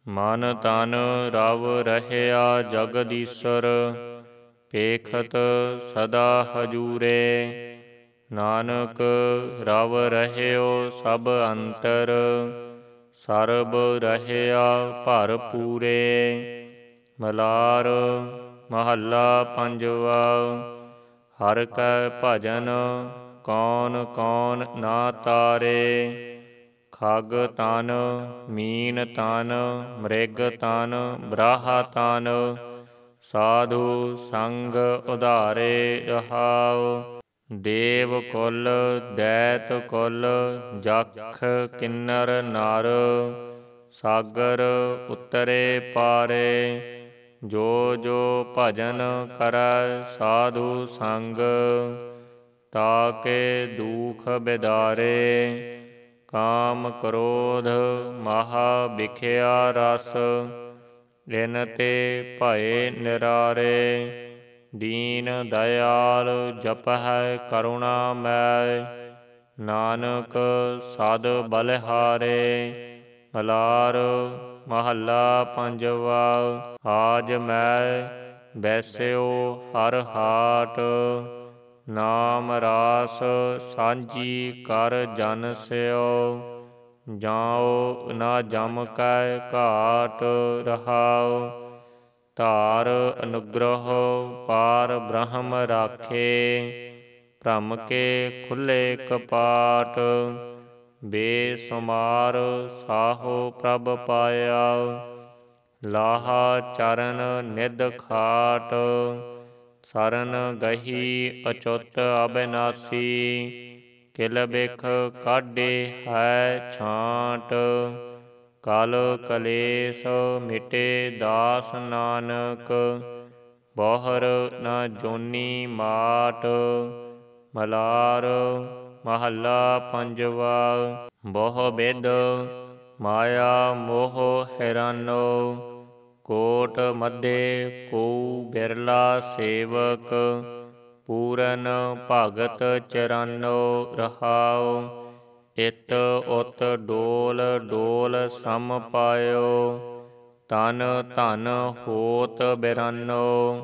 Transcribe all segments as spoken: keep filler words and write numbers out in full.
ਮਨ ਤਨ ਰਵ ਰਹਿਆ ਜਗਦੀਸ਼ਰ, ਪੇਖਤ ਸਦਾ ਹਜੂਰੇ। ਨਾਨਕ ਰਵ ਰਹਿਓ ਸਭ ਅੰਤਰ, ਸਰਬ ਰਹਿਆ ਭਰਪੂਰੇ। ਮਲਾਰ ਮਹੱਲਾ ਪੰਜਵਾ। ਹਰਿ ਕੈ ਭਜਨ ਕੌਣ ਕੌਣ ਨਾ ਤਾਰੇ, ਖਗ ਤਨ ਮੀਨ ਤਨ ਮ੍ਰਿਗ ਤਨ ਬਰਾਹਾ ਤਨ, ਸਾਧੂ ਸੰਗ ਉਧਾਰੇ ਰਹਾਉ। ਦੇਵ ਕੁਲ ਦੈਤ ਕੁਲ ਜਖ ਕਿੰਨਰ ਨਰ, ਸਾਗਰ ਉਤਰੇ ਪਾਰੇ। ਜੋ ਜੋ ਭਜਨ ਕਰੈ ਸਾਧੂ ਸੰਗ, ਤਾਕੇ ਦੂਖ ਬਿਦਾਰੇ। ਕਾਮ ਕ੍ਰੋਧ ਮਹਾ ਬਿਖਿਆ ਰਸ, ਇਨ ਤੇ ਭਏ ਨਿਰਾਰੇ। ਦੀਨ ਦਇਆਲ ਜਪਹਿ ਕਰੁਣਾ ਮੈ, ਨਾਨਕ ਸਦ ਬਲਿਹਾਰੇ। ਮਲਾਰ ਮਹੱਲਾ ਪੰਜਵਾ। ਆਜ ਮੈਂ ਬੈਸਿਓ ਹਰ ਹਾਟ, ਨਾਮ ਰਾਸ ਸਾਂਝੀ ਕਰ ਜਨ ਸਿਓ। ਜਾਉ ਨਾ ਜਮ ਕੈ ਘਾਟ ਰਹਾਉ, ਧਾਰ ਅਨੁਗ੍ਰਹ ਪਾਰ ਬ੍ਰਹਮ ਰਾਖੇ। ਭ੍ਰਮ ਕੇ ਖੁੱਲੇ ਕਪਾਟ, ਬੇਸੁਮਾਰ ਸਾਹੋ ਪ੍ਰਭ ਪਾਇਆ। ਲਾਹਾ ਚਰਨ ਨਿਧ ਖਾਟ, ਸਰਨ ਗਹੀ ਅਚੁੱਤ ਅਬਿਨਾਸੀ। ਕਿਲ ਬਿਖ ਕਾਢੇ ਹੈ ਛਾਂਟ, ਕਲ ਕਲੇਸ਼ ਮਿਟੇ ਦਾਸ ਨਾਨਕ। ਬਹਰ ਨ ਜੋਨੀ ਮਾਟ। ਮਲਾਰ ਮਹੱਲਾ ਪੰਜਵਾ। ਬਹੁ ਬਿਧ ਮਾਇਆ ਮੋਹ ਹੈਰਾਨੋ, ਕੋਟ ਮਧੇ ਕੋਊ ਬਿਰਲਾ ਸੇਵਕ। ਪੂਰਨ ਭਗਤ ਚਰਾਨੋ ਰਹਾਉ, ਇਤ ਉਤ ਡੋਲ ਡੋਲ ਸਮ ਪਾਇਓ। ਤਨ ਧਨ ਹੋਤ ਬਿਰਾਨੋ,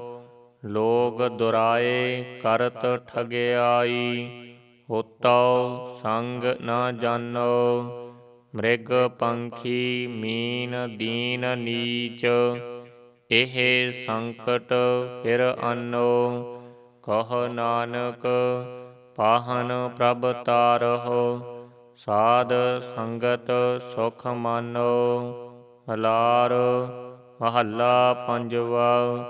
ਲੋਗ ਦੁਰਾਏ ਕਰਤ ਠਗਿਆਈ। ਹੋਤਉ ਸੰਗ ਨ ਜਾਨੋ, ਮ੍ਰਿਗ ਪੰਖੀ ਮੀਨ ਦੀਨ ਨੀਚ। ਇਹ ਸੰਕਟ ਫਿਰ ਆਨੋ, ਕਹੋ ਨਾਨਕ ਪਾਹਨ ਪ੍ਰਭ ਤਾਰਹੁ। ਸਾਧ ਸੰਗਤ ਸੁਖ ਮਾਨੋ। ਮਲਾਰ ਮਹੱਲਾ ਪੰਜਵਾ।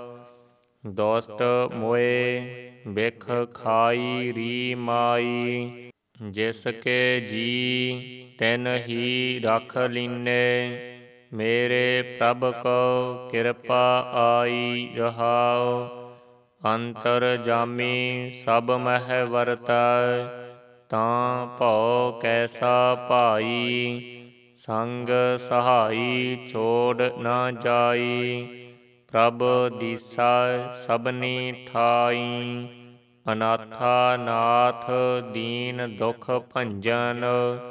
ਦੁਸ਼ਟ ਮੋਏ ਬਿਖ ਖਾਈ ਰੀ ਮਾਈ, ਜਿਸ ਕੇ ਜੀ ਤਿਨ ਹੀ ਰਖ ਲੀਨੇ। ਮੇਰੇ ਪ੍ਰਭ ਕੋ ਕਿਰਪਾ ਆਈ ਰਹਾਉ, ਅੰਤਰ ਜਾਮੀ ਸਭ ਮਹਿ ਵਰਤੈ। ਤਾਂ ਭਉ ਕੈਸਾ ਭਾਈ, ਸੰਗ ਸਹਾਈ ਛੋੜ ਨ ਜਾਈ। ਪ੍ਰਭ ਦੀਸੈ ਸਭਨੀ ਠਾਈ, ਅਨਾਥਾ ਨਾਥ ਦੀਨ ਦੁਖ ਭੰਜਨ।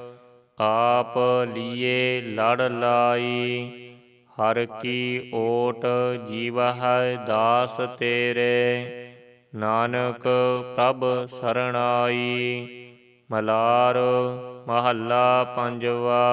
ਆਪ ਲੀਏ ਲੜ ਲਾਈ, ਹਰਿ ਕੀ ਓਟ ਜੀਵਹਿ ਦਾਸ ਤੇਰੇ। ਨਾਨਕ ਪ੍ਰਭ ਸਰਣਾਈ। ਮਲਾਰ ਮਹੱਲਾ ਪੰਜਵਾ।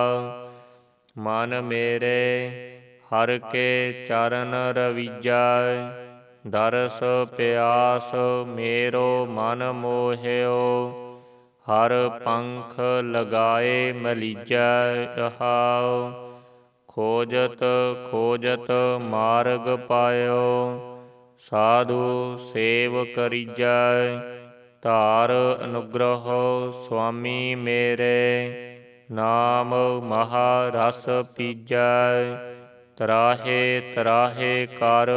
ਮਨ ਮੇਰੇ ਹਰਿ ਕੇ ਚਰਨ ਰਵੀਜੈ, ਦਰਸ ਪਿਆਸ ਮੇਰੋ ਮਨ ਮੋਹਿਓ। ਹਰ ਪੰਖ ਲਗਾਏ ਮਲੀਜੈ ਰਹਾਉ, ਖੋਜਤ ਖੋਜਤ ਮਾਰਗ ਪਾਇਓ। ਸਾਧੂ ਸੇਵ ਕਰੀਜੈ, ਧਾਰ ਅਨੁਗ੍ਰਹ ਸੁਆਮੀ ਮੇਰੇ। ਨਾਮ ਮਹਾ ਰਸ ਪੀਜੈ, ਤਰਾਹੇ ਤਰਾਹੇ ਕਰ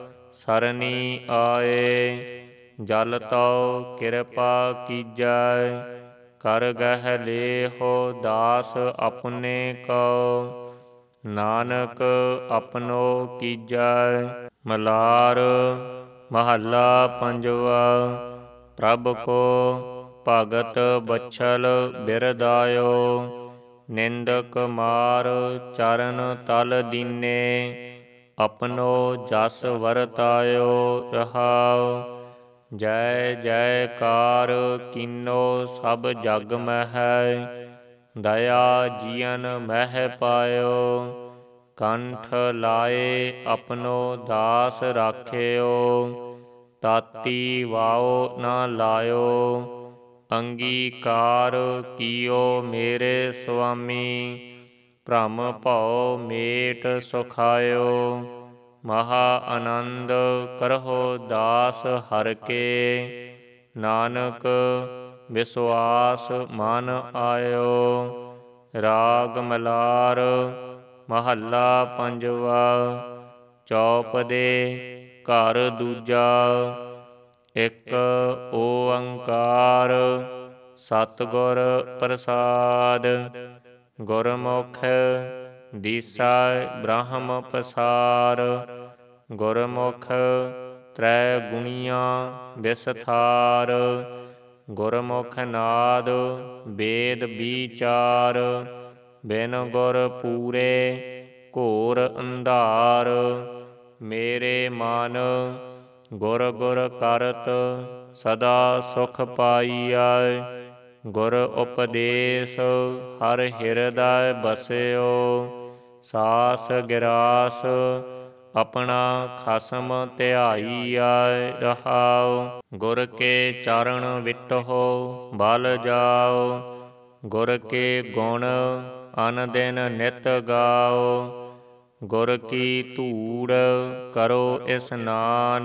ਸਰਨੀ ਆਏ। ਜਲ ਤਉ ਕਿਰਪਾ ਕੀਜੈ, ਕਰ ਗਹਿ ਲੇਹੁ ਦਾਸ ਆਪਣੇ ਕਉ। ਨਾਨਕ ਆਪਣੋ ਕੀਜੈ। ਮਲਾਰ ਮਹੱਲਾ ਪੰਜਵਾ। ਪ੍ਰਭ ਕੋ ਭਗਤ ਬਛਲ ਬਿਰਦਾਇਓ, ਨਿੰਦਕ ਮਾਰ ਚਰਨ ਤਲ ਦੀਨੇ, ਆਪਣੋ ਜਸ ਵਰਤਾਇਓ ਰਹਾਉ। ਜੈ ਜੈਕਾਰ ਕੀਨੋ ਸਭ ਜਗ ਮਹਿ, ਦਇਆ ਜੀਅਨ ਮਹਿ ਪਾਇਓ। ਕੰਠ ਲਾਏ ਆਪਣੋ ਦਾਸ ਰਾਖਿਓ, ਤਾਤੀ ਵਾਓ ਨਾ ਲਾਇਓ। ਅੰਗੀਕਾਰ ਕੀਓ ਮੇਰੇ ਸੁਆਮੀ, ਭ੍ਰਮ ਭਉ ਮੇਟ ਸੁਖਾਇਓ। ਮਹਾ ਆਨੰਦ ਕਰਹੁ ਦਾਸ ਹਰਿ ਕੇ, ਨਾਨਕ ਵਿਸਵਾਸ ਮਨ ਆਇਓ। ਰਾਗ ਮਲਾਰ ਮਹੱਲਾ ਪੰਜਵਾ। ਚੌਪਦੇ ਘਰ ਦੂਜਾ। ਇਕ ਓੰਕਾਰ ਸਤਿਗੁਰ ਪ੍ਰਸਾਦਿ, ਗੁਰਮੁਖ ਦੀਸੈ ਬ੍ਰਹਮ ਪਸਾਰ। ਗੁਰਮੁਖ ਤ੍ਰੈ ਗੁਣੀਆਂ ਵਿਸਥਾਰ, ਗੁਰਮੁਖ ਨਾਦ ਵੇਦ ਵੀਚਾਰ। ਬਿਨ ਗੁਰ ਪੂਰੇ ਘੋਰ ਅੰਧਾਰ, ਮੇਰੇ ਮਨ ਗੁਰ ਗੁਰ ਕਰਤ ਸਦਾ ਸੁਖ ਪਾਈਐ। ਗੁਰ ਉਪਦੇਸ ਹਰ ਹਿਰਦੈ ਬਸਿਓ, ਸਾਸ ਗਿਰਾਸ ਆਪਣਾ ਖਸਮ ਧਿਆਈਐ ਰਹਾਉ। ਗੁਰ ਕੇ ਚਰਨ ਵਿਟਹੁ ਬਲ ਜਾਉ, ਗੁਰ ਕੇ ਗੁਣ ਅਨ ਦਿਨ ਨਿਤ ਗਾਓ। ਗੁਰ ਕੀ ਧੂੜ ਕਰੋ ਇਸਨਾਨ,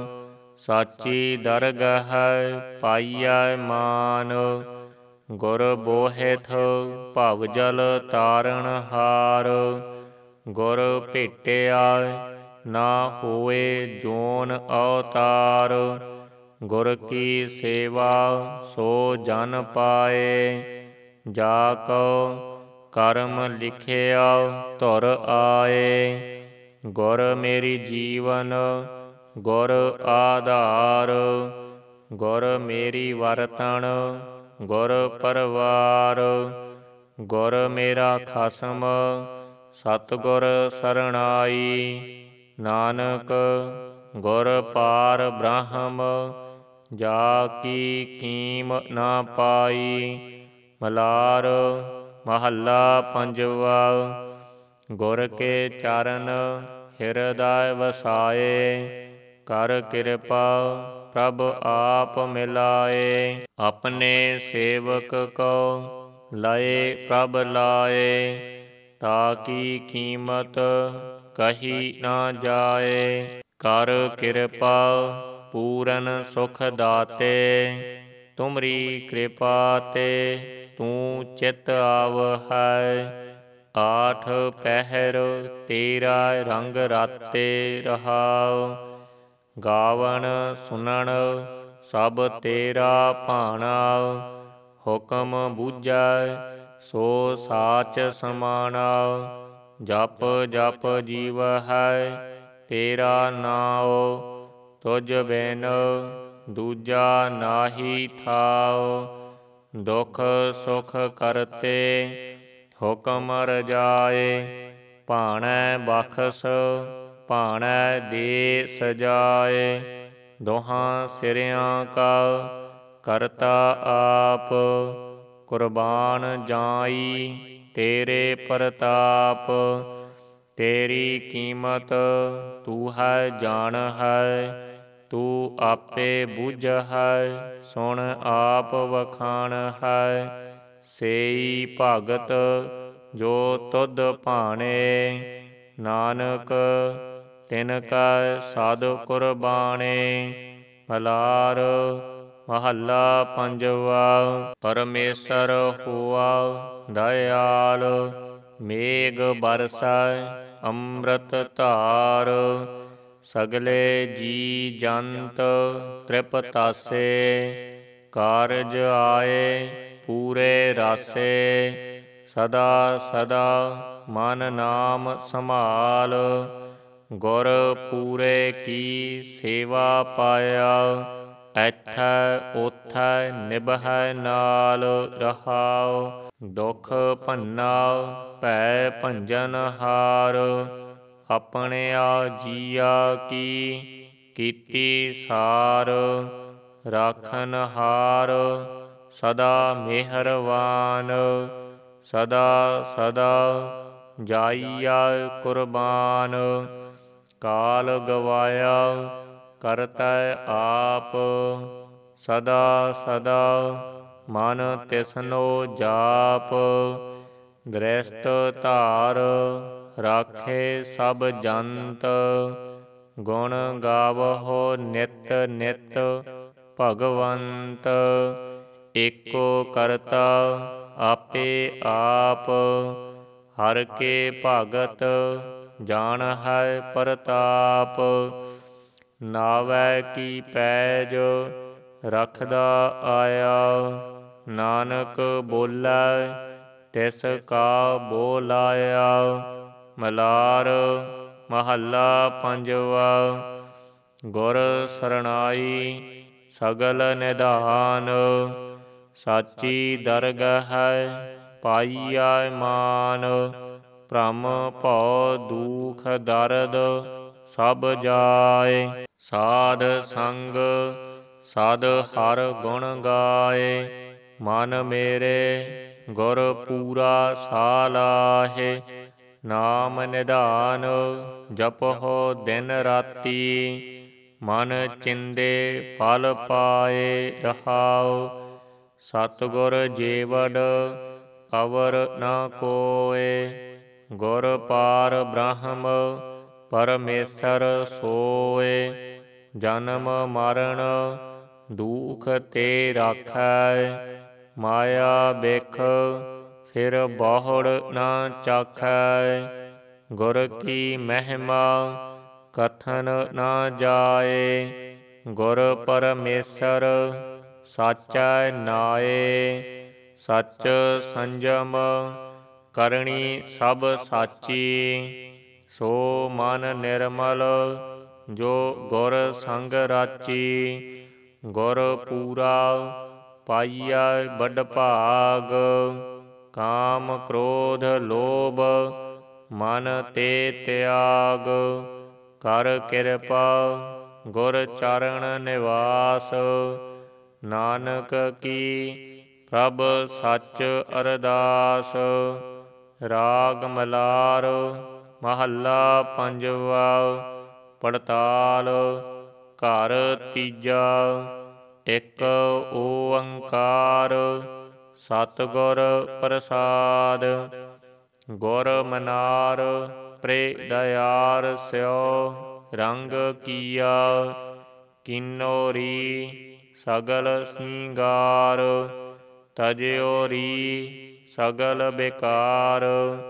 ਸਾਚੀ ਦਰਗਹ ਪਾਈਐ ਮਾਨ। ਗੁਰ ਬੋਹਿਥ ਭਵ ਜਲ ਤਾਰਨ ਹਾਰ, ਗੁਰ ਭੇਟਿਆ ਨਾ ਹੋਏ ਜੋਨ ਅਵਤਾਰ। ਗੁਰ ਕੀ ਸੇਵਾ ਸੋ ਜਨ ਪਾਏ, ਜਾ ਕਉ ਕਰਮ ਲਿਖਿਆ ਧੁਰ ਆਏ। ਗੁਰ ਮੇਰੀ ਜੀਵਨ ਗੁਰ ਆਧਾਰ, ਗੁਰ ਮੇਰੀ ਵਰਤਣ ਗੁਰ ਪਰਵਾਰ। ਗੁਰ ਮੇਰਾ ਖਸਮ ਸਤਿਗੁਰ ਸਰਣਾਈ, ਨਾਨਕ ਗੁਰ ਪਾਰ ਬ੍ਰਹਮ ਜਾ ਕੀ ਕੀਮ ਨਾ ਪਾਈ। ਮਲਾਰ ਮਹੱਲਾ ਪੰਜਵਾ। ਗੁਰ ਕੇ ਚਰਨ ਹਿਰਦੈ ਵਸਾਏ, ਕਰ ਕਿਰਪਾ ਪ੍ਰਭ ਆਪ ਮਿਲਾਏ। ਆਪਣੇ ਸੇਵਕ ਕੋ ਲਏ ਪ੍ਰਭ ਲਾਏ, ਤਾ ਕੀ ਕੀਮਤ ਕਹੀ ਨਾ ਜਾਏ। ਕਰ ਕਿਰਪਾ ਪੂਰਨ ਸੁਖ ਦਾਤੇ, ਤੁਮਰੀ ਕਿਰਪਾ ਤੇ ਤੂੰ ਚਿਤ ਆਵਹੈ। ਆਠ ਪਹਿਰ ਤੇਰਾ ਰੰਗ ਰਾਤੇ ਰਹਾਉ, ਗਾਵਣ ਸੁਨਣ ਸਭ ਤੇਰਾ ਭਾਣਾ। ਹੁਕਮ ਬੁਝੈ ਸੋ ਸਾਚ ਸਮਾਣਾ, ਜਪ ਜਪ ਜੀਵਹੈ ਤੇਰਾ ਨਾਉ। ਤੁਝ ਬਿਨ ਦੂਜਾ ਨਾਹੀ ਥਾਉ, ਦੁਖ ਸੁਖ ਕਰਤੇ ਹੁਕਮ ਰਜਾਏ। ਭਾਣੈ ਬਖਸ਼ ਭਾਣੈ ਦੇ ਸਜਾਏ, ਦੋਹਾਂ ਸਿਰਿਆਂ ਕਾ ਕਰਤਾ ਆਪ। ਕੁਰਬਾਨ ਜਾਈ ਤੇਰੇ ਪ੍ਰਤਾਪ, ਤੇਰੀ ਕੀਮਤ ਤੂੰ ਹੈ ਜਾਣਹੈ। ਤੂੰ ਆਪੇ ਬੁਝਹੈ ਸੁਣ ਆਪ ਵਖਾਣਹੈ, ਸੇਈ ਭਗਤ ਜੋ ਤੁਧ ਭਾਣੇ। ਨਾਨਕ ਤਿਨ ਕੈ ਸਦ ਕੁਰਬਾਣੇ। ਮਲਾਰ ਮਹੱਲਾ ਪੰਜਵਾ। ਪਰਮੇਸ਼ਰ ਹੋਆ ਦਇਆਲ, ਮੇਘ ਬਰਸੈ ਅੰਮ੍ਰਿਤ ਧਾਰ। ਸਗਲੇ ਜੀ ਜੰਤ ਤ੍ਰਿਪਤਾਸੇ, ਕਾਰਜ ਆਏ ਪੂਰੇ ਰਾਸੇ। ਸਦਾ ਸਦਾ ਮਨ ਨਾਮ ਸੰਭਾਲ, ਗੁਰ ਪੂਰੇ ਕੀ ਸੇਵਾ ਪਾਇਆ। ਐਥੈ ਓਥੈ ਨਿਭੈ ਨਾਲ ਰਹਾਉ। ਦੁਖ ਭੰਨਾ ਭੈ ਭੰਜਨ ਹਾਰ, ਆਪਣਿਆ ਜੀਆ ਕੀ ਕੀਤੀ ਸਾਰ। ਰਾਖਨ ਹਾਰ ਸਦਾ ਮਿਹਰਵਾਨ, ਸਦਾ ਸਦਾ ਜਾਈਆ ਕੁਰਬਾਨ। ਕਾਲ ਗਵਾਇਆ ਕਰਤੈ ਆਪ, ਸਦਾ ਸਦਾ ਮਨ ਤਿਸਨੋ ਜਾਪ। ਦ੍ਰਿਸ਼ਟ ਧਾਰ ਰਾਖੇ ਸਭ ਜੰਤ, ਗੁਣ ਗਾਵਹੁ ਨਿਤ ਨਿਤ ਭਗਵੰਤ। ਏਕੋ ਕਰਤਾ ਆਪੇ ਆਪ, ਹਰਿ ਕੇ ਭਗਤ ਜਾਣਹਿ ਪ੍ਰਤਾਪ। ਨਾਵੈ ਕੀ ਪੈਜ ਰਖਦਾ ਆਇਆ, ਨਾਨਕ ਬੋਲੇ ਤਿਸ ਕਾ ਬੋਲਾਇਆ। ਮਲਾਰ ਮਹੱਲਾ ਪੰਜਵਾ। ਗੁਰ ਸਰਣਾਈ ਸਗਲ ਨਿਧਾਨ, ਸਾਚੀ ਦਰਗਹ ਪਾਈਐ ਮਾਨ। ਭ੍ਰਮ ਭਉ ਦੂਖ ਦਰਦ ਸਭ ਜਾਇ, ਸਾਧ ਸੰਗ ਸਦ ਹਰ ਗੁਣ ਗਾਏ। ਮਨ ਮੇਰੇ ਗੁਰ ਪੂਰਾ ਸਾਲਾਹੇ, ਨਾਮ ਨਿਧਾਨ ਜਪਹੁ ਦਿਨ ਰਾਤੀ। ਮਨ ਚਿੰਦੇ ਫਲ ਪਾਏ ਰਹਾਉ, ਸਤਿਗੁਰ ਜੀਵਡ ਅਵਰ ਨ ਕੋਇ। ਗੁਰ ਪਾਰ ਬ੍ਰਹਮ ਪਰਮੇਸ਼ਰ ਸੋਇ, ਜਨਮ ਮਰਨ ਦੂਖ ਤੇ ਰਾਖੈ। ਮਾਇਆ ਬਿਖ ਫਿਰ ਬਹੁੜ ਨ ਚਾਖੈ, ਗੁਰ ਕੀ ਮਹਿਮਾ ਕਥਨ ਨ ਜਾਏ। ਗੁਰ ਪਰਮੇਸ਼ਰ ਸਾਚੈ ਨਾਏ, ਸਚ ਸੰਜਮ ਕਰਣੀ ਸਭ ਸਾਚੀ। ਸੋ ਮਨ ਨਿਰਮਲ ਜੋ ਗੁਰ ਸੰਗ ਰਾਚੀ, ਗੁਰ ਪੂਰਾ ਪਾਈਐ ਬਡ ਭਾਗ। ਕਾਮ ਕ੍ਰੋਧ ਲੋਭ ਮਨ ਤੇ ਤਿਆਗ, ਕਰ ਕਿਰਪਾ ਗੁਰ ਚਰਨ ਨਿਵਾਸ। ਨਾਨਕ ਕੀ ਪ੍ਰਭ ਸਚ ਅਰਦਾਸ। ਰਾਗ ਮਲਾਰ ਮਹੱਲਾ ਪੰਜਵਾ। ਪੜਤਾਲ ਘਰ ਤੀਜਾ। ਇਕ ਓੰਕਾਰ ਸਤਿਗੁਰ ਪ੍ਰਸਾਦ। ਗੁਰ ਮਨਾਰ ਪ੍ਰੇ ਦਇਆਰ ਸਿਉ, ਰੰਗ ਕੀਆ ਕਿਨੋ ਰੀ ਸਗਲ ਸਿੰਗਾਰ। ਤਜਿਓ ਰੀ ਸਗਲ ਬਿਕਾਰ,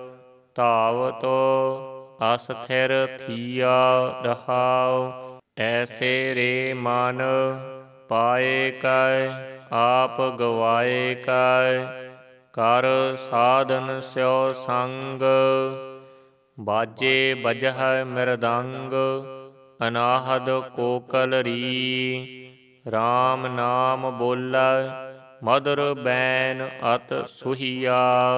ਧਾਵਤੋ ਅਸਥਿਰ ਥੀਆ ਰਹਾਉ। ਐਸੇ ਰੇ ਮਨ ਪਾਏ ਕੈ, ਆਪ ਗਵਾਏ ਕੈ। ਕਰ ਸਾਧਨ ਸਿਉ ਸੰਗ, ਬਾਜੇ ਬਜਹਿ ਮਿਰਦੰਗ। ਅਨਾਹਦ ਕੋਕਲ ਰੀ, RAM ਨਾਮ ਬੋਲੇ ਮਧੁਰ ਬੈਨ ਅਤਿ ਸੁਹੀਆ।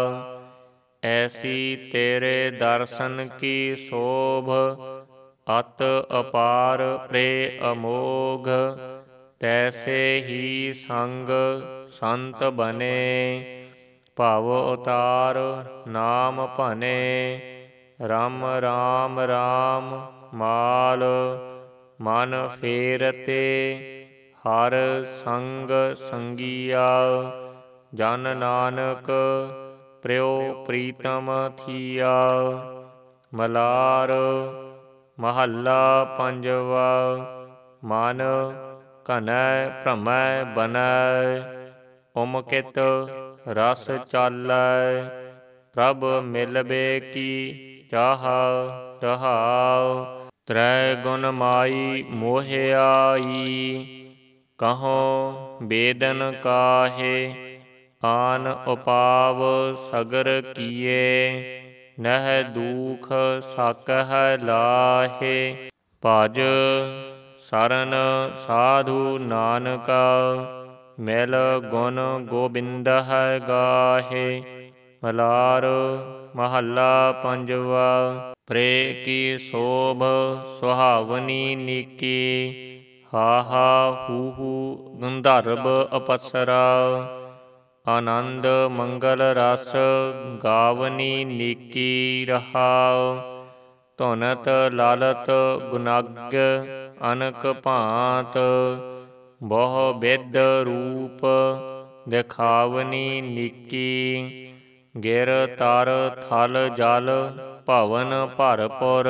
ਐਸੀ ਤੇਰੇ ਦਰਸ਼ਨ ਕੀ ਸੋਭ, ਅਤ ਅਪਾਰ ਪ੍ਰੇ ਅਮੋਘ। ਤੈਸੇ ਹੀ ਸੰਗ ਸੰਤ ਬਨੇ, ਭਵ ਉਤਾਰ ਨਾਮ ਭਨੇ। ਰਮ ਰਾਮ ਰਾਮ ਮਾਲ, ਮਨ ਫੇਰਤੇ ਹਰ ਸੰਗ ਸੰਗੀਆ। ਜਨ ਨਾਨਕ ਪ੍ਰਿਉ ਪ੍ਰੀਤਮ ਥੀਆ। ਮਲਾਰ ਮਹੱਲਾ ਪੰਜਵਾ। ਮਨ ਘਨੈ ਭ੍ਰਮੈ ਬਨੈ, ਉਮਕਿਤ ਰਸ ਚਾਲੈ। ਪ੍ਰਭ ਮਿਲਬੇ ਕੀ ਚਾਹ ਰਹਾਉ, ਤ੍ਰੈ ਗੁਣ ਮਾਈ ਮੋਹਿਆਈ। ਕਹੋ ਬੇਦਨ ਕਾਹੇ, ਆਨ ਉਪਾਵ ਸਗਰ ਕੀਏ। ਨਹਿ ਦੂਖ ਸਾਕਹਿ ਲਾਹੇ, ਭਜ ਸਰਨ ਸਾਧੂ ਨਾਨਕਾ, ਮਿਲ ਗੁਣ ਗੋਬਿੰਦਹਿ ਗਾਹੇ। ਮਲਾਰ ਮਹੱਲਾ ਪੰਜਵਾ। ਪ੍ਰੇ ਕੀ ਸੋਭ ਸੁਹਾਵਨੀ ਨੀਕੀ, ਹਾਹਾ ਹੂ ਹੂ ਗੰਧਰਵ ਅਪਸਰਾ। ਆਨੰਦ ਮੰਗਲ ਰਸ ਗਾਵਨੀ ਨੀਕੀ ਰਹਾਉ, ਧੁਨਤ ਲਾਲਤ ਗੁਨਗ ਅਨਕ ਭਾਂਤ। ਬਹੁ ਬਿਧ ਰੂਪ ਦਿਖਾਵਨੀ ਨੀਕੀ, ਗਿਰ ਤਰ ਥਲ ਜਲ ਭਵਨ ਭਰਪੁਰ।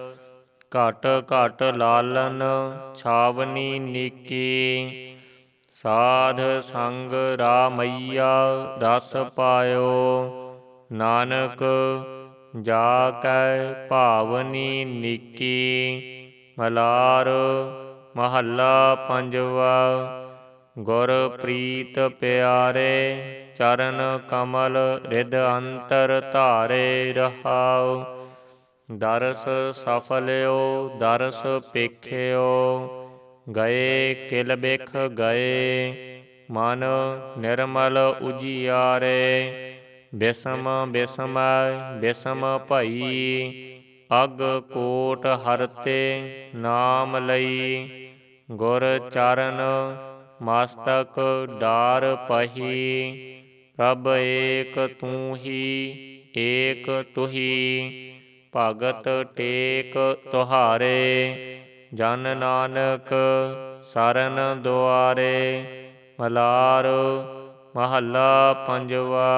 ਘਟ ਘਟ ਲਾਲਨ ਛਾਵਨੀ ਨੀਕੀ, ਸਾਧ ਸੰਗ ਰਾਮਈਆ ਰਸ ਪਾਇਓ। ਨਾਨਕ ਜਾ ਕੈ ਭਾਵਨੀ ਨੀਕੀ। ਮਲਾਰ ਮਹੱਲਾ ਪੰਜਵਾ। ਗੁਰ ਪ੍ਰੀਤ ਪਿਆਰੇ, ਚਰਨ ਕਮਲ ਰਿਦ ਅੰਤਰ ਧਾਰੇ ਰਹਾਉ। ਦਰਸ ਸਫਲਿਓ ਦਰਸ ਪੇਖਿਓ, ਗਏ ਕਿਲ ਬਿਖ ਗਏ। ਮਨ ਨਿਰਮਲ ਉਜਿਆਰੇ, ਬਿਸਮ ਬਿਸਮੈ ਬਿਸਮ ਭਈ। ਅਗ ਕੋਟ ਹਰਤੇ ਨਾਮ ਲਈ, ਗੁਰ ਚਰਨ ਮਸਤਕ ਡਾਰ ਪਹੀ। ਪ੍ਰਭ ਏਕ ਤੂੰ ਹੀ ਏਕ ਤੁਹੀ, ਭਗਤ ਟੇਕ ਤੁਹਾਰੇ। ਜਨ ਨਾਨਕ ਸਰਨ ਦੁਆਰੇ। ਮਲਾਰ ਮਹੱਲਾ ਪੰਜਵਾ।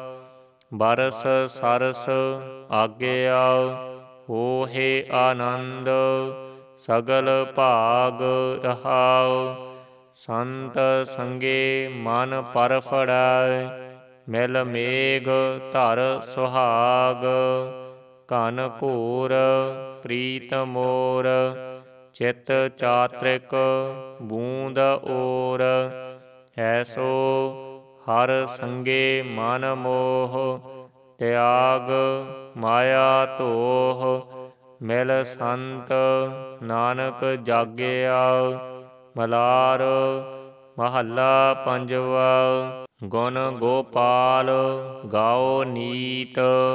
ਬਰਸ ਸਰਸ ਆਗਿਆ, ਹੋਹੇ ਆਨੰਦ ਸਗਲ ਭਾਗ ਰਹਾਉ। ਸੰਤ ਸੰਗੇ ਮਨ ਪਰਫੜੈ, ਮਿਲ ਮੇਘ ਧਰ ਸੁਹਾਗ। ਘਨ ਘੋਰ ਪ੍ਰੀਤ ਮੋਰ, ਚਿਤ ਚਾਤ੍ਰਿਕ ਬੂੰਦ ਓਰ। ਐਸੋ ਹਰ ਸੰਗੇ ਮਨ ਮੋਹ, ਤਿਆਗ ਮਾਇਆ ਧੋਹ। ਮਿਲ ਸੰਤ ਨਾਨਕ ਜਾਗਿਆ। ਮਲਾਰ ਮਹੱਲਾ ਪੰਜਵਾ। ਗੁਣ ਗੋਪਾਲ ਗਾਓ ਨੀਤ,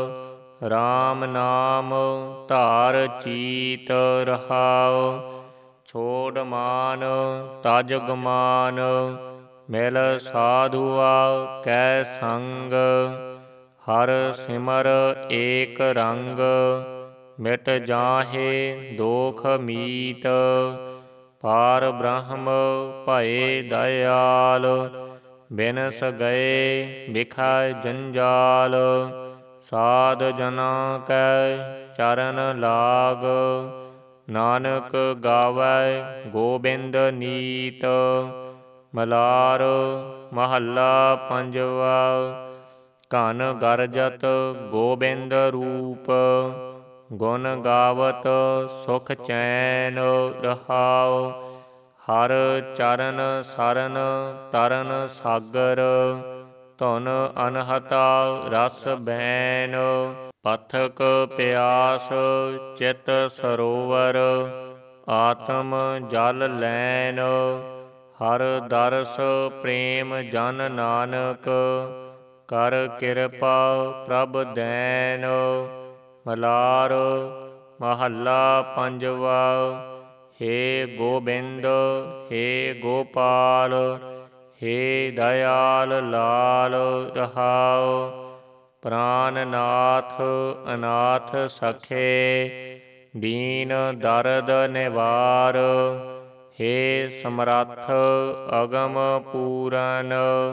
ਰਾਮ ਨਾਮ ਧਾਰ ਚੀਤ ਰਹਾਉ। ਛੋੜ ਮਾਨ ਤਜ ਗੁਮਾਨ, ਮਿਲ ਸਾਧੂਆ ਕੈ ਸੰਗ। ਹਰ ਸਿਮਰ ਏਕ ਰੰਗ, ਮਿਟ ਜਾਹੇ ਦੋਖ ਮੀਤ। ਪਾਰ ਬ੍ਰਹਮ ਭਏ ਦਇਆਲ, ਬਿਨਸ ਗਏ ਬਿਖੈ ਜੰਜਾਲ। ਸਾਧ ਜਨਾਂ ਕੈ ਚਰਨ ਲਾਗ, ਨਾਨਕ ਗਾਵੈ ਗੋਬਿੰਦ ਨੀਤ। ਮਲਾਰ ਮਹੱਲਾ ਪੰਜਵਾ। ਘਨ ਗਰਜਤ ਗੋਬਿੰਦ ਰੂਪ, ਗੁਣ ਗਾਵਤ ਸੁਖ ਚੈਨ ਰਹਾਉ। ਹਰ ਚਰਨ ਸਰਨ ਤਰਨ ਸਾਗਰ, ਧੁਨ ਅਨਹਤਾ ਰਸ ਬੈਨ। ਪਥਕ ਪਿਆਸ ਚਿਤ ਸਰੋਵਰ, ਆਤਮ ਜਲ ਲੈਨ। ਹਰ ਦਰਸ ਪ੍ਰੇਮ ਜਨ ਨਾਨਕ, ਕਰ ਕਿਰਪਾ ਪ੍ਰਭ ਦੈਨ। ਮਲਾਰ ਮਹੱਲਾ ਪੰਜਵਾ। ਹੇ ਗੋਬਿੰਦ ਹੇ ਗੋਪਾਲ, ਹੇ ਦਇਆਲ ਲਾਲ ਰਹਾਉ। ਪ੍ਰਾਨ ਨਾਥ ਅਨਾਥ ਸਖੇ, ਦੀਨ ਦਰਦ ਨਿਵਾਰ। ਹੇ ਸਮਰੱਥ ਅਗਮ ਪੂਰਨ,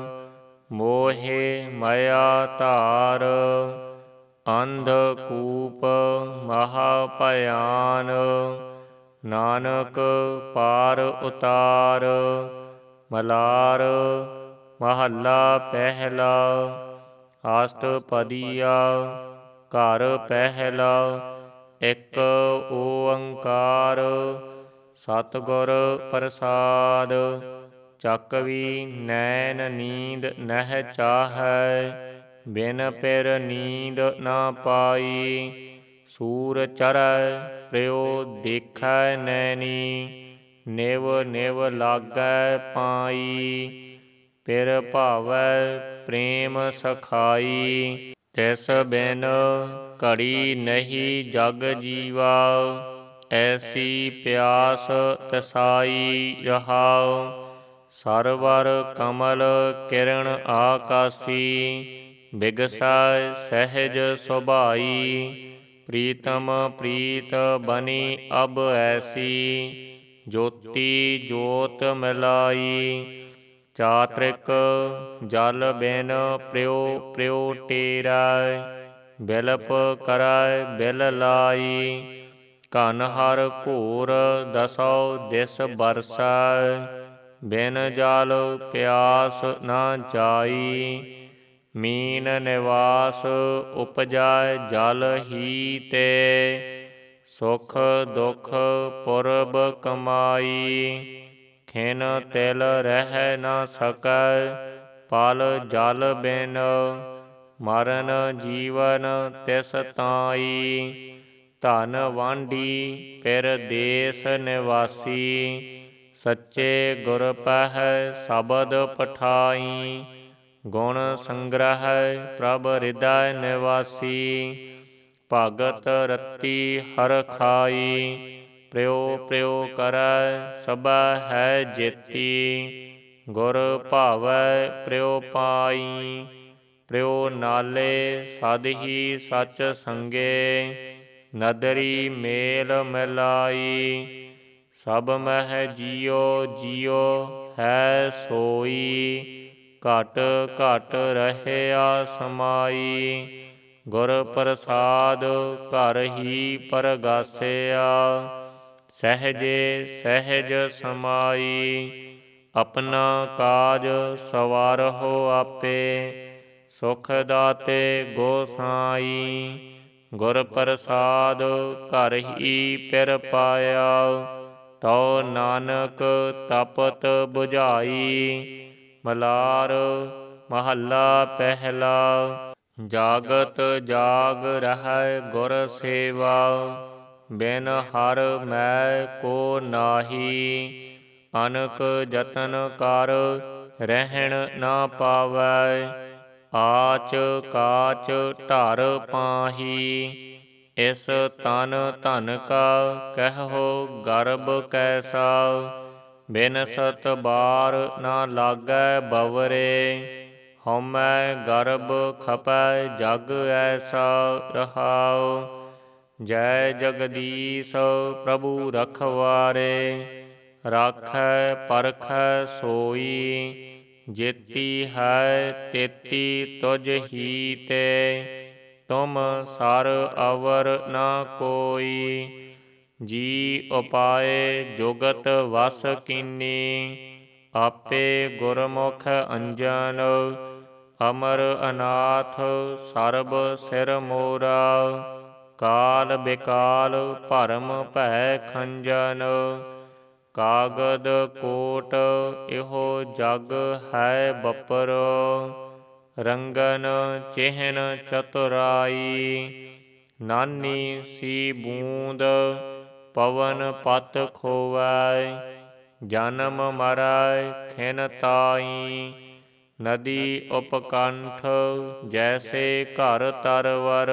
ਮੋਹਿ ਮਾਇਆ ਧਾਰ। ਅੰਧ ਕੂਪ ਮਹਾ ਭਿਆਨ, ਨਾਨਕ ਪਾਰ ਉਤਾਰ। ਮਲਾਰ ਮਹੱਲਾ ਪਹਿਲਾ। ਅਸ਼ਟਪਦੀਆ ਘਰ ਪਹਿਲਾ। ਇੱਕ ਓੰਕਾਰ ਸਤਿਗੁਰ ਪ੍ਰਸਾਦ। ਚੱਕਵੀ ਨੈਣ ਨੀਂਦ ਨਹਿ ਚਾਹੈ, ਬਿਨ ਪਿਰ ਨੀਂਦ ਨਾ ਪਾਈ। ਸੂਰ ਚਰੈ ਪ੍ਰਿਉ ਦੇਖੈ ਨੈਣੀ, ਨਿਵ ਨਿਵ ਲਾਗੈ ਪਾਈ। ਪਿਰ ਭਾਵੈ ਪ੍ਰੇਮ ਸਖਾਈ। ਤਿਸ ਬਿਨ ਘੜੀ ਨਹੀਂ ਜਗ ਜੀਵਾ। ਐਸੀ ਪਿਆਸ ਤਸਾਈ ਰਹਾਉ। ਸਰਵਰ ਕਮਲ ਕਿਰਨ ਆਕਾਸੀ। ਬਿਗਸੈ ਸਹਿਜ ਸੁਭਾਈ। ਪ੍ਰੀਤਮ ਪ੍ਰੀਤ ਬਨੀ ਅਬ ਐਸੀ। ਜੋਤੀ ਜੋਤ ਮਿਲਾਈ। ਚਾਤ੍ਰਿਕ ਜਲ ਬਿਨ ਪ੍ਰਿਉ ਪ੍ਰਿਉ ਟੇਰੈ। ਬਿਲਪ ਕਰੈ ਬਿਲ ਲਾਈ। ਘਨ ਹਰ ਘੋਰ ਦਸਉ ਦਿਸ ਬਰਸੈ। ਬਿਨ ਜਲ ਪਿਆਸ ਨਾ ਜਾਈ। ਮੀਨ ਨਿਵਾਸ ਉਪਜੈ ਜਲ ਹੀ ਤੇ। ਸੁਖ ਦੁਖ ਪੁਰਬ ਕਮਾਈ। ਖਿਨ ਤਿਲ ਰਹਿ ਨਾ ਸਕੈ ਪਲ ਜਲ ਬਿਨ। ਮਰਨ ਜੀਵਨ ਤਿਸ ਤਾਈ। ਧਨ ਵਾਂਢੀ ਪਿਰ ਦੇਸ ਨਿਵਾਸੀ। ਸੱਚੇ ਗੁਰ ਪਹਿ ਸ਼ਬਦ ਪਠਾਈ। ਗੁਣ ਸੰਗ੍ਰਹਿ ਪ੍ਰਭ ਹਿਰਦੈ ਨਿਵਾਸੀ। ਭਗਤ ਰਤੀ ਹਰਿ ਖਾਈ। ਪ੍ਰਿਉ ਪ੍ਰਿਉ ਕਰੈ ਸਭੈ ਹੈ ਜੇਤੀ। ਗੁਰ ਭਾਵੈ ਪ੍ਰਿਉ ਪਾਈ। ਪ੍ਰਿਉ ਨਾਲੇ ਸਦ ਹੀ ਸਚ ਸੰਗੇ। ਨਦਰੀ ਮੇਲ ਮਿਲਾਈ। ਸਭ ਮਹਿ ਜਿਉ ਜਿਉ ਹੈ ਸੋਈ। ਘਟ ਘਟ ਰਹਿਆ ਸਮਾਈ। ਗੁਰ ਪ੍ਰਸਾਦ ਘਰ ਹੀ ਪਰਗਾਸਿਆ। ਸਹਿਜੇ ਸਹਿਜ ਸਮਾਈ। ਆਪਣਾ ਕਾਜ ਸਵਾਰਹੁ ਆਪੇ। ਸੁਖ ਦਾਤੇ ਗੋਸਾਈ। ਗੁਰ ਪ੍ਰਸਾਦ ਘਰ ਹੀ ਪਿਰ ਪਾਇਆ। ਤਉ ਨਾਨਕ ਤਪਤ ਬੁਝਾਈ। ਮਲਾਰ ਮਹੱਲਾ ਪਹਿਲਾ। ਜਾਗਤ ਜਾਗ ਰਹਿ ਗੁਰ ਸੇਵਾ। ਬਿਨ ਹਰ ਮੈ ਕੋ ਨਾਹੀ। ਅਨਕ ਜਤਨ ਕਰ ਰਹਿਣ ਨਾ ਪਾਵੈ। ਆਚ ਕਾਚ ਢਰ ਪਾਹੀ। ਇਸ ਤਨ ਧਨ ਕਾ ਕਹਿਓ ਗਰਬ ਕੈਸਾ। ਬਿਨਸਤ ਬਾਰ ਨਾ ਲਾਗੈ ਬਵਰੇ। ਹਉਮੈ ਗਰਬ ਖਪੈ ਜਗ ਐਸਾ ਰਹਾਉ। ਜੈ ਜਗਦੀਸ਼ ਪ੍ਰਭੂ ਰਖਵਾਰੇ। ਰਾਖੈ ਪਰਖੈ ਸੋਈ। ਜੇਤੀ ਹੈ ਤੇਤੀ ਤੁਝ ਹੀ ਤੇ। ਤੁਮ ਸਰ ਅਵਰ ਨਾ ਕੋਈ। ਜੀ ਉਪਾਏ ਜੁਗਤ ਵਸ ਕੀਨੀ। ਆਪੇ ਗੁਰਮੁਖ ਅੰਜਨ। ਅਮਰ ਅਨਾਥ ਸਰਬ ਸਿਰ ਮੋਰਾ। ਕਾਲ ਬਿਕਾਲ ਭਰਮ ਭੈ ਖੰਜਨ। ਕਾਗਦ ਕੋਟ ਇਹੋ ਜਗ ਹੈ ਬਪਰੋ। ਰੰਗਨ ਚਿਹਨ ਚਤੁਰਾਈ। ਨਾਨੀ ਸੀ ਬੂੰਦ ਪਵਨ ਪਤ ਖੋਵੈ। ਜਨਮ ਮਰੈ ਖਿਨ ਤਾਈ। ਨਦੀ ਉਪਕੰਠ ਜੈਸੇ ਘਰ ਤਰਵਰ।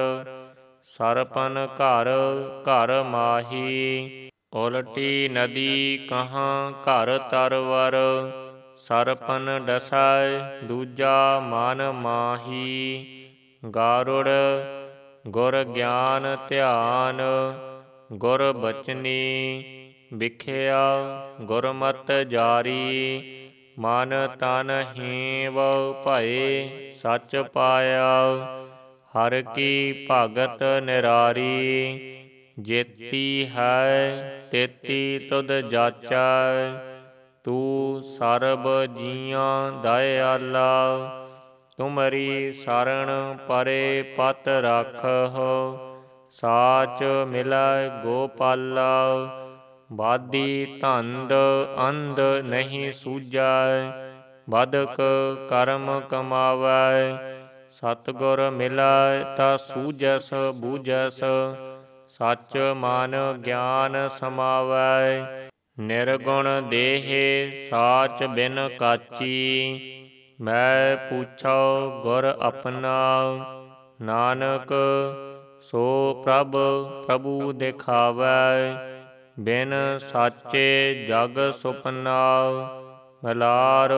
ਸਰਪਨ ਘਰ ਘਰ ਮਾਹੀ। ਉਲਟੀ ਨਦੀ ਕਹਾਂ ਘਰ ਤਰਵਰ। ਸਰਪਨ ਡਸੈ ਦੂਜਾ ਮਨ ਮਾਹੀ। ਗਾਰੁੜ ਗੁਰ ਗਿਆਨ ਧਿਆਨ। ਗੁਰ ਬਚਨੀ ਬਿਖਿਆ ਗੁਰਮਤਿ ਜਾਰੀ। ਮਨ ਤਨ ਹੀਂਵ ਭਏ ਸਚ ਪਾਇਆ। ਹਰਿ ਕੀ ਭਗਤ ਨਿਰਾਰੀ। ਜੇਤੀ ਹੈ ਤੇਤੀ ਤੁਧ ਜਾਚੈ। ਤੂੰ ਸਰਬ ਜੀਆਂ ਦਇਆਲਾ। ਤੁਮਰੀ ਸਰਣ ਪਰੇ ਪਤ ਰਾਖਹੁ। ਸਾਚ ਮਿਲੈ ਗੋਪਾਲਾ। ਬਾਦੀ ਧੰਦ ਅੰਧ ਨਹੀਂ ਸੂਝੈ। ਬਦਕ ਕਰਮ ਕਮਾਵੈ। ਸਤਿਗੁਰ ਮਿਲੈ ਤਾ ਸੂਝਸ ਬੂਝਸ। ਸਚ ਮਨ ਗਿਆਨ ਸਮਾਵੈ। ਨਿਰਗੁਣ ਦੇਹਿ ਸਾਚ ਬਿਨ ਕਾਚੀ, ਮੈਂ ਪੁੱਛੋ ਗੁਰ ਆਪਣਾ। ਨਾਨਕ ਸੋ ਪ੍ਰਭ ਪ੍ਰਭੂ ਦਿਖਾਵੈ, ਬਿਨ ਸਾਚੇ ਜਗ ਸੁਪਨਾ। ਮਲਾਰ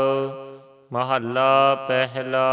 ਮਹੱਲਾ ਪਹਿਲਾ।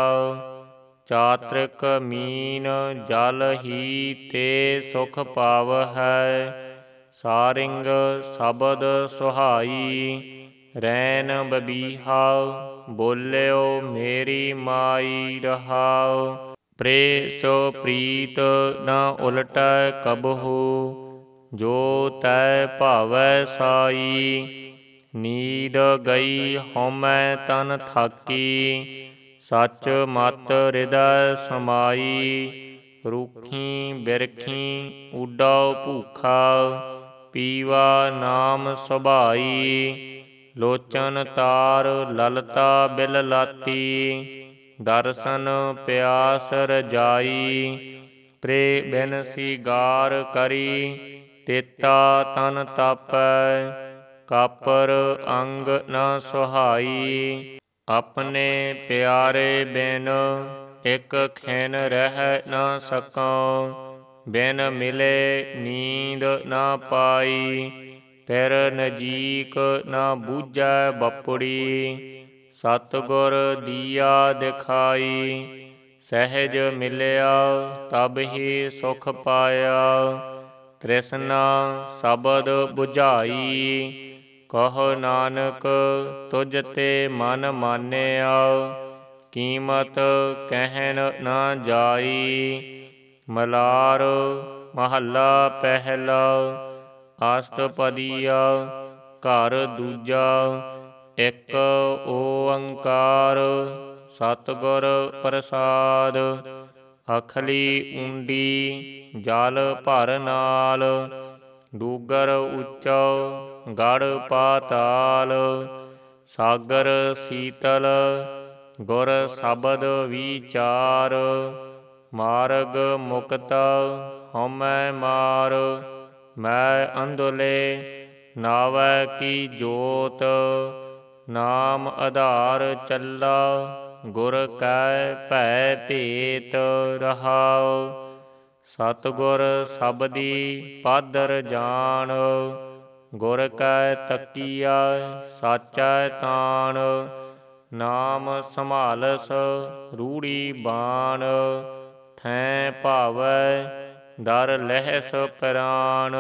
ਚਾਤ੍ਰਿਕ ਮੀਨ ਜਲ ਹੀ ਤੇ ਸੁਖ ਪਾਵਹੈ, ਸਾਰਿੰਗ ਸ਼ਬਦ ਸੁਹਾਈ। ਰੈਨ ਬਬੀਹਾ ਬੋਲਿਓ ਮੇਰੀ ਮਾਈ ਰਹਾਉ, ਪ੍ਰੇ ਸੋ ਪ੍ਰੀਤ ਨ ਉਲਟੈ ਕਬਹੂ, ਜੋ ਤੈ ਭਾਵੈ ਸਾਈ। ਨੀਂਦ ਗਈ ਹਉਮੈ ਤਨ ਥਾਕੀ, ਸਚ ਮਤ ਹਿਰਦੈ ਸਮਾਈ। ਰੁਖੀ ਬਿਰਖੀ ਉਡਾਉ ਭੂਖਾ, ਪੀਵਾ ਨਾਮ ਸੁਭਾਈ। ਲੋਚਨ ਤਾਰ ਲਲਤਾ ਬਿਲ ਲਾਤੀ, ਦਰਸ਼ਨ ਪਿਆਸ ਰਜਾਈ। ਪ੍ਰੇ ਬਿਨ ਸੀਗਾਰ ਕਰੀ ਤੇਤਾ ਤਨ ਤਾਪੈ, ਕਾਪਰ ਅੰਗ ਨ ਸੁਹਾਈ। ਆਪਣੇ ਪਿਆਰੇ ਬਿਨ ਇਕ ਖਿਨ ਰਹਿ ਨ ਸਕਉ, ਬਿਨ ਮਿਲੇ ਨੀਂਦ ਨ ਪਾਈ। ਫਿਰ ਨਜੀਕ ਨ ਬੁਝੈ ਬਪੁੜੀ, ਸਤਿਗੁਰ ਦੀਆ ਦਿਖਾਈ। ਸਹਿਜ ਮਿਲਿਆ ਤਬ ਹੀ ਸੁਖ ਪਾਇਆ, ਤ੍ਰਿਸ਼ਨਾ ਸ਼ਬਦ ਬੁਝਾਈ। ਕਹੋ ਨਾਨਕ ਤੁਝ ਤੇ ਮਨ ਮਾਨਿਆ, ਕੀਮਤ ਕਹਿਨ ਨ ਜਾਈ। ਮਲਾਰ ਮਹੱਲਾ ਪਹਿਲਾ। ਅਸ਼ਟਪਦੀਆ ਘਰ ਦੂਜਾ। ਇਕ ਓੰਕਾਰ ਸਤਿਗੁਰ ਪ੍ਰਸਾਦ, ਹਖਲੀ ਊਂਡੀ ਜਲ ਭਰ ਨਾਲ। ਡੂਗਰ ਉੱਚਾ ਗੜ੍ਹ ਪਾਤਾਲ, ਸਾਗਰ ਸੀਤਲ ਗੁਰ ਸ਼ਬਦ ਵੀਚਾਰ। ਮਾਰਗ ਮੁਕਤ ਹਉਮੈ ਮਾਰ, ਮੈਂ ਅੰਧਲੇ ਨਾਵੈ ਕੀ ਜੋਤ। ਨਾਮ ਆਧਾਰ ਚੱਲਾ ਗੁਰ ਕੈ ਭੈ ਭੇਤ ਰਹਾਉ। ਸਤਿਗੁਰ ਸਬਦੀ ਪਾਦਰ ਜਾਣ, ਗੁਰ ਕੈ ਤਕੀਆ ਸਾਚੈ ਤਾਣ। ਨਾਮ ਸੰਭਾਲਸ ਰੂੜੀ ਬਾਣ, ਥੈ ਭਾਵੈ ਦਰ ਲਹਿਸ ਪ੍ਰਾਣ।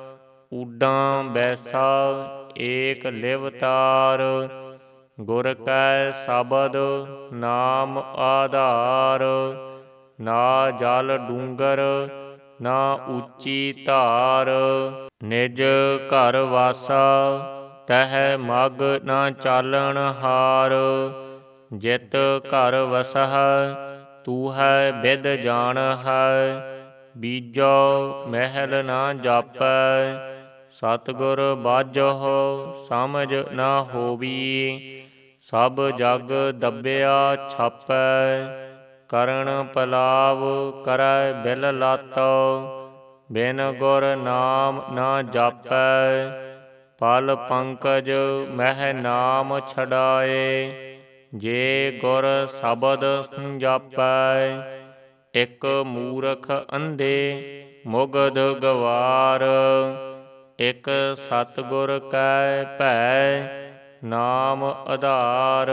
ਊਡਾਂ ਬੈਸਾ ਏਕ ਲਿਵਤਾਰ, ਗੁਰ ਕੈ ਸ਼ਬਦ ਨਾਮ ਆਧਾਰ। ਨਾ ਜਲ ਡੂੰਗਰ ਨਾ ਉੱਚੀ ਧਾਰ, ਨਿਜ ਘਰ ਵਾਸਾ ਤਹਿ ਮਗ ਨ ਚਾਲਣ ਹਾਰ। ਜਿਤ ਘਰ ਵਸਹਿ ਤੂਹੈ ਬਿਧ ਜਾਣਹੈ, ਬੀਜੋ ਮਹਿਲ ਨ ਜਾਪੈ। ਸਤਿਗੁਰ ਬਾਝਹੁ ਸਮਝ ਨ ਹੋਵੀ, ਸਭ ਜਗ ਦੱਬਿਆ ਛਾਪੈ। ਕਰਣ ਪਲਾਵ ਕਰੈ ਬਿਲ ਲਾਤੋ, ਬਿਨ ਗੁਰ ਨਾਮ ਨ ਜਾਪੈ। ਪਲ ਪੰਕਜ ਮਹਿ ਨਾਮ ਛਡਾਏ, ਜੇ ਗੁਰ ਸ਼ਬਦ ਸੰਜਾਪੈ। ਇਕ ਮੂਰਖ ਅੰਧੇ ਮੁਗਧ ਗਵਾਰ, ਇਕ ਸਤਿਗੁਰ ਕੈ ਭੈ ਨਾਮ ਆਧਾਰ।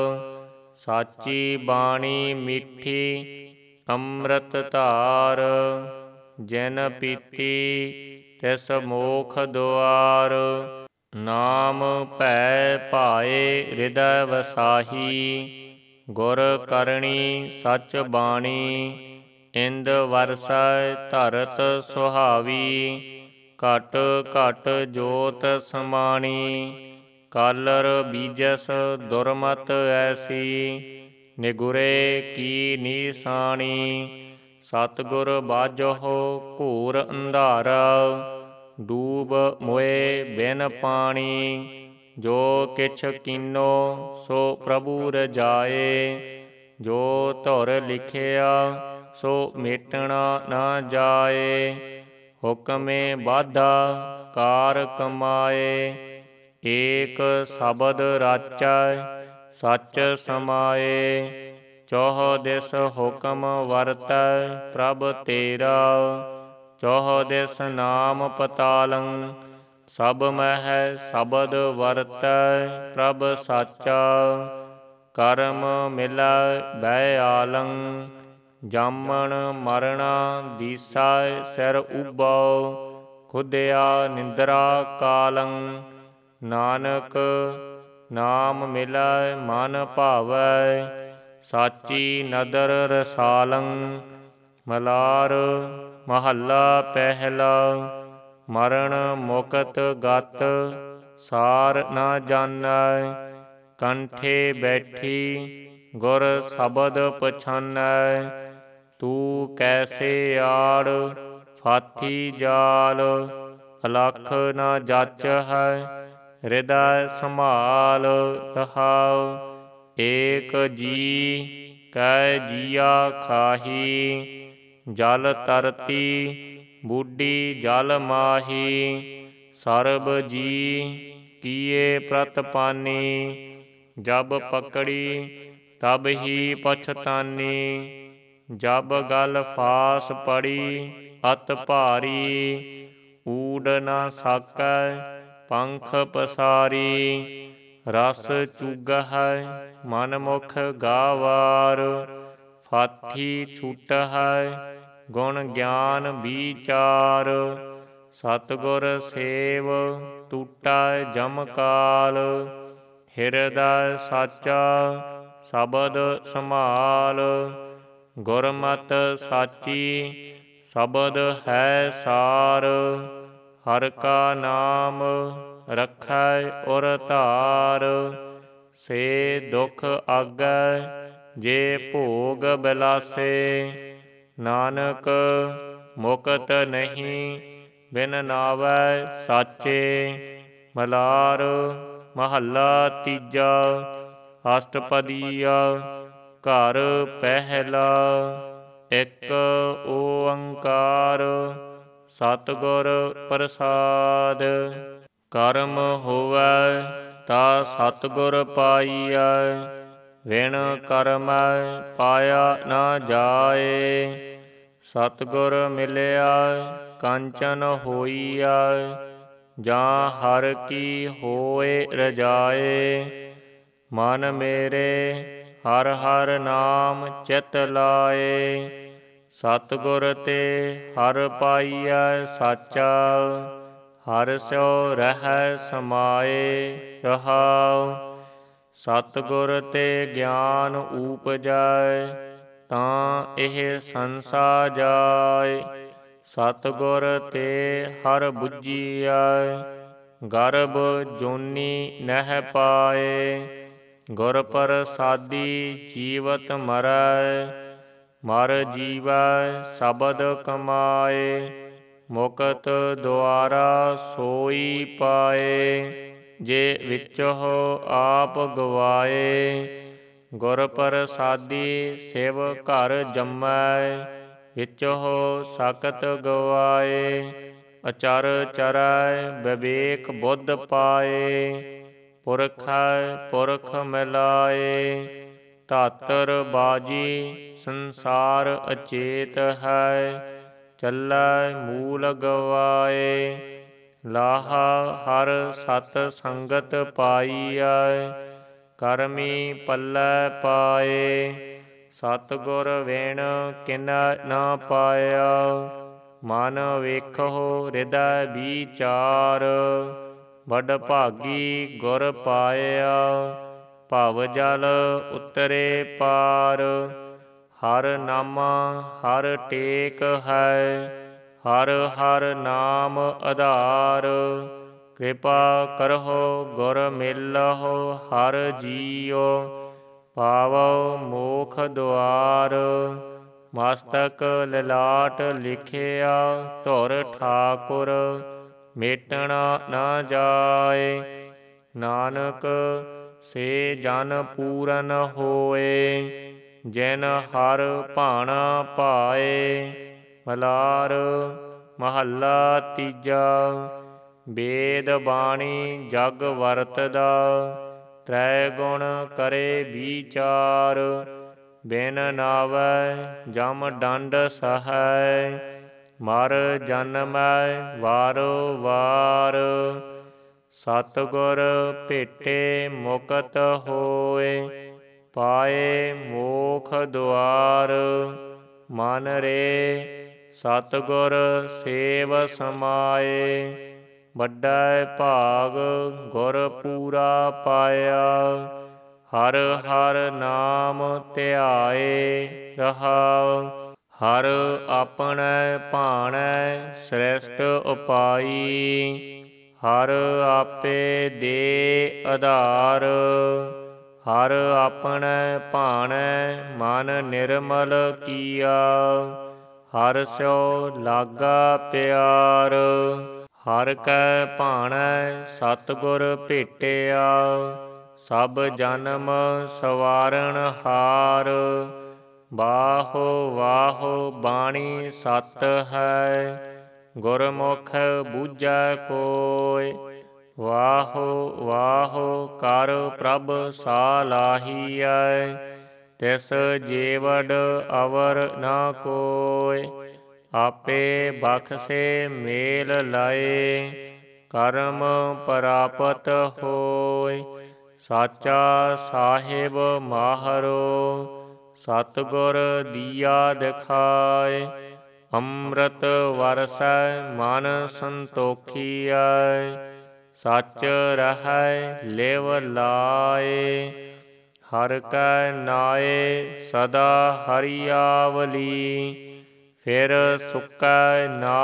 ਸਾਚੀ ਬਾਣੀ ਮਿੱਠੀ ਅੰਮ੍ਰਿਤ ਧਾਰ, ਜਿਨ ਪੀਤੀ ਤਿਸ ਮੋਖ ਦੁਆਰ। ਨਾਮ ਭੈ ਭਾਏ ਹਿਰਦੈ ਵਸਾਹੀ, ਗੁਰ ਕਰਨੀ ਸਚ ਬਾਣੀ। ਇੰਦ ਵਰਸੈ ਧਰਤ ਸੁਹਾਵੀ, ਘਟ ਘਟ ਜੋਤ ਸਮਾਣੀ। ਕਾਲਰ ਬੀਜਸ ਦੁਰਮਤ ਐਸੀ, ਨਿਗੁਰੇ ਕੀ ਨੀਸਾਣੀ। ਸਤਿਗੁਰ ਬਾਝਹੁ ਘੋਰ ਅੰਧਾਰਾ, ਡੂਬ ਮੋਏ ਬਿਨ ਪਾਣੀ। ਜੋ ਕਿਛ ਕੀਨੋ ਸੋ ਪ੍ਰਭੂ ਰਜਾਏ, ਜੋ ਧੁਰ ਲਿਖਿਆ ਸੋ ਮੇਟਣਾ ਨ ਜਾਏ। ਹੁਕਮੇ ਬਾਧਾ ਕਾਰ ਕਮਾਏ, ਏਕ ਸ਼ਬਦ ਰਾਚੈ ਸਚ ਸਮਾਏ। ਚੌਹ ਦਿਸ ਹੁਕਮ ਵਰਤੈ ਪ੍ਰਭ ਤੇਰਾ। ਚੌਹ ਦਿਸ ਨਾਮ ਪਤਾਲੰ ਸਭ ਮਹਿ ਸ਼ਬਦ ਵਰਤੈ ਪ੍ਰਭ ਸਾਚਾ। ਕਰਮ ਮਿਲੈ ਬੈਆਲੰ ਜਾਮਣ ਮਰਣਾ ਦੀਸੈ ਸਿਰ ਉਬਾਉ। ਖੁਦਿਆ ਨਿੰਦਰਾ ਕਾਲੰ ਨਾਨਕ ਨਾਮ ਮਿਲੈ ਮਨ ਭਾਵੈ। ਸਾਚੀ ਨਦਰ ਰਸਾਲੰ। ਮਲਾਰ ਮਹੱਲਾ ਪਹਿਲਾ। ਮਰਨ ਮੁਕਤ ਗਤ ਸਾਰ ਨਾ ਜਾਣੈ। ਕੰਠੇ ਬੈਠੀ ਗੁਰ ਸ਼ਬਦ ਪਛਾਨੈ। ਤੂੰ ਕੈਸੇ ਆੜ ਫਾਥੀ ਜਾਲ। ਅਲਖ ਨਾ ਜਾਚਹਿ ਹਿਰਦੈ ਸੰਭਾਲ। ਰਹਾਉ ਏਕ ਜੀ ਕੈ ਜੀਆ ਖਾਹੀ। ਜਲ ਤਰਤੀ ਬੁੱਢੀ ਜਲ ਮਾਹੀ। ਸਰਬ ਜੀ ਕੀਏ ਪ੍ਰਤਪਾਨੀ। ਜਬ ਪਕੜੀ ਤਬ ਹੀ ਪਛਤਾਨੀ। ਜਬ ਗਲ ਫਾਸ ਪੜੀ ਅਤ ਭਾਰੀ। ਊਡ ਨਾ ਸਾਕੈ ਪੰਖ ਪਸਾਰੀ। ਰਸ ਚੂਗਹਿ ਮਨ ਮੁਖ ਗਾਵਾਰ। ਫਾਥੀ ਛੂਟਹਿ ਗੁਣ ਗਿਆਨ ਵੀਚਾਰ। ਸਤਿਗੁਰ ਸੇਵ ਟੂਟੈ ਜਮ ਕਾਲ। ਹਿਰਦੈ ਸਾਚਾ ਸ਼ਬਦ ਸੰਭਾਲ। ਗੁਰਮਤਿ ਸਾਚੀ ਸ਼ਬਦ ਹੈ ਸਾਰ। ਹਰਿ ਕਾ ਨਾਮ ਰਖੈ ਉਰ ਧਾਰ। ਸੇ ਦੁਖ ਆਗੈ ਜੇ ਭੋਗ ਬਿਲਾਸੇ। ਨਾਨਕ ਮੁਕਤ ਨਹੀਂ ਬਿਨ ਨਾਵੈ ਸਾਚੇ। ਮਲਾਰ ਮਹੱਲਾ ਤੀਜਾ। ਅਸ਼ਟਪਦੀਆ ਘਰ ਪਹਿਲਾ। ਇੱਕ ਓੰਕਾਰ ਸਤਿਗੁਰ ਪ੍ਰਸਾਦ। ਕਰਮ ਹੋਵੈ ਤਾ ਸਤਿਗੁਰ ਪਾਈਐ। ਵਿਣ ਕਰਮੈ ਪਾਇਆ ਨਾ ਜਾਏ। ਸਤਿਗੁਰ ਮਿਲਿਆ ਕੰਚਨ ਹੋਈਐ। ਜਾਂ ਹਰਿ ਕੀ ਹੋਏ ਰਜਾਏ। ਮਨ ਮੇਰੇ ਹਰਿ ਹਰਿ ਨਾਮ ਚਿਤ ਲਾਏ। ਸਤਿਗੁਰ ਤੇ ਹਰਿ ਪਾਈਐ ਸਾਚਾ। ਹਰਿ ਸਿਉ ਰਹਿ ਸਮਾਏ। ਰਹਾਉ ਸਤਿਗੁਰ ਤੇ ਗਿਆਨ ਊਪਜੈ ਤਾਂ ਇਹ ਸੰਸਾ ਜਾਇ। ਸਤਿਗੁਰ ਤੇ ਹਰਿ ਬੁੱਝੀਐ ਗਰਭ ਜੋਨੀ ਨਹਿ ਪਾਏ। ਗੁਰ ਪ੍ਰਸਾਦੀ ਜੀਵਤ ਮਰੈ ਮਰ ਜੀਵੈ ਸ਼ਬਦ ਕਮਾਏ। ਮੁਕਤ ਦੁਆਰਾ ਸੋਈ ਪਾਏ ਜੇ ਵਿਚਹੁ ਆਪ ਗਵਾਏ। ਗੁਰ ਪ੍ਰਸਾਦੀ ਸਿਵ ਘਰ ਜੰਮੈ ਵਿਚਹੁ ਸਕਤ ਗਵਾਏ। ਅਚਰ ਚਰੈ ਵਿਵੇਕ ਬੁੱਧ ਪਾਏ। ਪੁਰਖੈ ਪੁਰਖ ਮਿਲਾਏ। ਧਾਤਰ ਬਾਜੀ ਸੰਸਾਰ ਅਚੇਤ ਹੈ। ਚੱਲੈ ਮੂਲ ਗਵਾਏ। ਲਾਹਾ ਹਰ ਸਤ ਸੰਗਤ ਪਾਈਐ। ਕਰਮੀ ਪੱਲੇ ਪਾਏ। ਸਤਿਗੁਰ ਵਿਣ ਕਿਨੈ ਨਾ ਪਾਇਆ। ਮਨ ਵੇਖਹੁ ਹਿਰਦੈ ਵੀਚਾਰ। ਵਡ ਭਾਗੀ ਗੁਰ ਪਾਇਆ ਭਵ ਜਲ ਉਤਰੇ ਪਾਰ। ਹਰਿ ਨਾਮਾ ਹਰਿ ਟੇਕ ਹੈ। ਹਰਿ ਹਰਿ ਨਾਮ ਆਧਾਰ। ਕਿਰਪਾ ਕਰਹੁ ਗੁਰ ਮਿਲਹੁ ਹਰਿ ਜੀਉ। ਪਾਵਹੁ ਮੋਖ ਦੁਆਰ। ਮਸਤਕ ਲਲਾਟ ਲਿਖਿਆ ਧੁਰ ਠਾਕੁਰ। ਮੇਟਣਾ ਨਾ ਜਾਏ। ਨਾਨਕ ਸੇ ਜਨ ਪੂਰਨ ਹੋਏ ਜਿਨ ਹਰਿ ਭਾਣਾ ਪਾਏ। ਮਲਾਰ ਮਹੱਲਾ ਤੀਜਾ। ਵੇਦ ਬਾਣੀ ਜਗ ਵਰਤਦਾ, ਤ੍ਰੈ ਗੁਣ ਕਰੇ ਵਿਚਾਰ। ਬਿਨ ਨਾਵੈ ਜਮ ਡੰਡ ਸਹੈ, ਮਰ ਜਨਮੈ ਵਾਰੋ ਵਾਰ। ਸਤਿਗੁਰ ਭੇਟੇ ਮੁਕਤ ਹੋਏ, ਪਾਏ ਮੋਖ ਦੁਆਰ। ਮਨ ਰੇ ਸਤਿਗੁਰ ਸੇਵ ਸਮਾਏ, ਵੱਡਾ ਭਾਗ ਗੁਰ ਪੂਰਾ ਪਾਇਆ। ਹਰ ਹਰ ਨਾਮ ਧਿਆਏ ਰਹਾਉ, ਹਰ ਆਪਣੈ ਭਾਣੈ ਸ੍ਰੇਸ਼ਟ ਉਪਾਈ। ਹਰ ਆਪੇ ਦੇ ਆਧਾਰ, ਹਰ ਆਪਣੈ ਭਾਣੈ ਮਨ ਨਿਰਮਲ ਕੀਆ। ਹਰ ਸਿਉ ਲਾਗਾ ਪਿਆਰ, ਹਰ ਕੈ ਭਾਣੈ ਸਤਿਗੁਰ ਭੇਟਿਆ। ਸਭ ਜਨਮ ਸਵਾਰਣ ਹਾਰ, ਬਾਹੋ ਵਾਹੋ ਬਾਣੀ ਸਤ ਹੈ। ਗੁਰਮੁਖ ਬੂਝੈ ਕੋਇ, ਵਾਹੋ ਵਾਹੋ ਕਰ ਪ੍ਰਭ ਸਾਲਾਹੀਐ। ਤਿਸ ਜੀਵੜ ਅਵਰ ਨ ਕੋਇ, ਆਪੇ ਬਖਸ਼ੇ ਮੇਲ ਲਏ। ਕਰਮ ਪ੍ਰਾਪਤ ਹੋਇ, ਸਾਚਾ ਸਾਹਿਬ ਮਾਹਰੋ। ਸਤਿਗੁਰ ਦੀਆ ਦਿਖਾਇ, ਅੰਮ੍ਰਿਤ ਵਰਸੈ ਮਨ ਸੰਤੋਖੀਐ। ਸਚ ਰਹੈ ਲਿਵ ਲਾਇ, ਹਰਿ ਕੈ ਨਾਏ ਸਦਾ ਹਰਿਆਵਲੀ। ਫਿਰ ਸੁਕੈ ਨਾ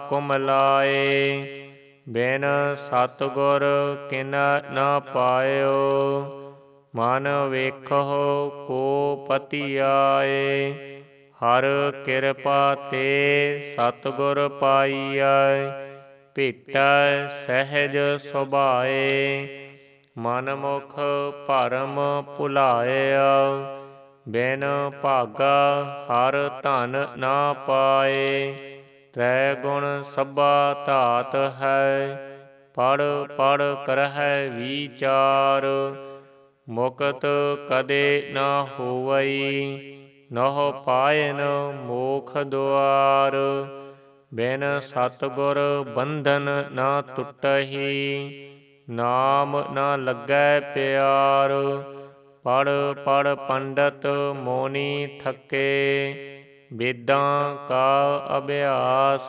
ਕੁਮਲਾਏ, ਬਿਨ ਸਤਿਗੁਰ ਕਿਨੈ ਨ ਪਾਇਓ। ਮਨ ਵੇਖਹੁ ਕੋ ਪਤਿਆਏ, ਹਰ ਕਿਰਪਾ ਤੇ ਸਤਿਗੁਰ ਪਾਈਐ। ਭੇਟੈ ਸਹਿਜ ਸੁਭਾਏ, ਮਨ ਮੁਖ ਭਰਮ ਭੁਲਾਇਆ। ਬਿਨ ਭਾਗਾ ਹਰ ਧਨ ਨਾ ਪਾਏ, ਤ੍ਰੈ ਗੁਣ ਸਭਾ ਧਾਤ ਹੈ। ਪੜ੍ਹ ਪੜ੍ਹ ਕਰਹਿ ਵਿਚਾਰ, ਮੁਕਤ ਕਦੇ ਨ ਹੋਵਈ। ਨਹੁ ਪਾਇਨ ਮੋਖ ਦੁਆਰ, ਬਿਨ ਸਤਿਗੁਰ ਬੰਧਨ ਨ ਟੁਟਹੀ। ਨਾਮ ਨ ਲੱਗੈ ਪਿਆਰ, ਪੜ੍ਹ ਪੜ੍ਹ ਪੰਡਤ ਮੋਨੀ ਥਕੇ। ਵੇਦਾਂ ਕਾ ਅਭਿਆਸ,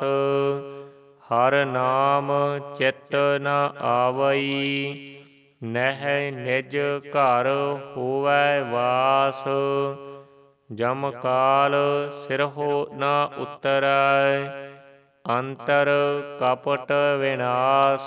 ਹਰ ਨਾਮ ਚਿਤ ਨ ਆਵਈ। ਨਹਿ ਨਿਜ ਘਰ ਹੋਵੈ ਵਾਸ, ਜਮ ਕਾਲ ਸਿਰਹੁ ਨ ਉਤਰੈ। ਅੰਤਰ ਕਪਟ ਵਿਨਾਸ਼,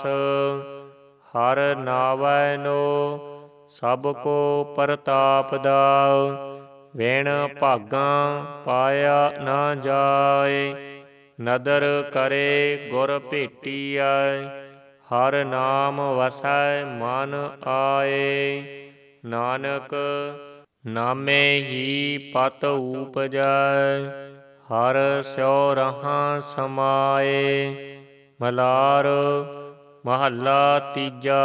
ਹਰ ਨਾਵੈ ਨੋ ਸਭ ਕੋ ਪ੍ਰਤਾਪ ਦਾਉ। ਵਿਣ ਭਾਗਾਂ ਪਾਇਆ ਨ ਜਾਇ, ਨਦਰ ਕਰੇ ਗੁਰ ਭੇਟੀਐ। ਹਰ ਨਾਮ ਵਸੈ ਮਨ ਆਏ, ਨਾਨਕ ਨਾਮੇ ਹੀ ਪਤ ਊਪਜੈ। ਹਰ ਸਿਉ ਰਹਾ ਸਮਾਏ, ਮਲਾਰ ਮਹੱਲਾ ਤੀਜਾ।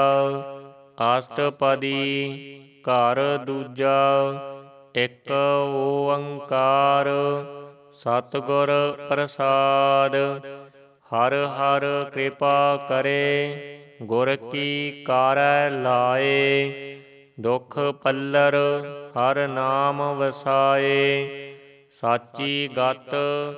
ਅਸ਼ਟਪਦੀ ਘਰ ਦੂਜਾ। ਇਕ ਓੰਕਾਰ ਸਤਿਗੁਰ ਪ੍ਰਸਾਦਿ, ਹਰਿ ਹਰਿ ਕਿਰਪਾ ਕਰੇ। ਗੁਰ ਕੀ ਕਾਰੈ ਲਾਏ, ਦੁਖ ਪੱਲਰ ਹਰਿ ਨਾਮ ਵਸਾਏ। ਸਾਚੀ ਗਤ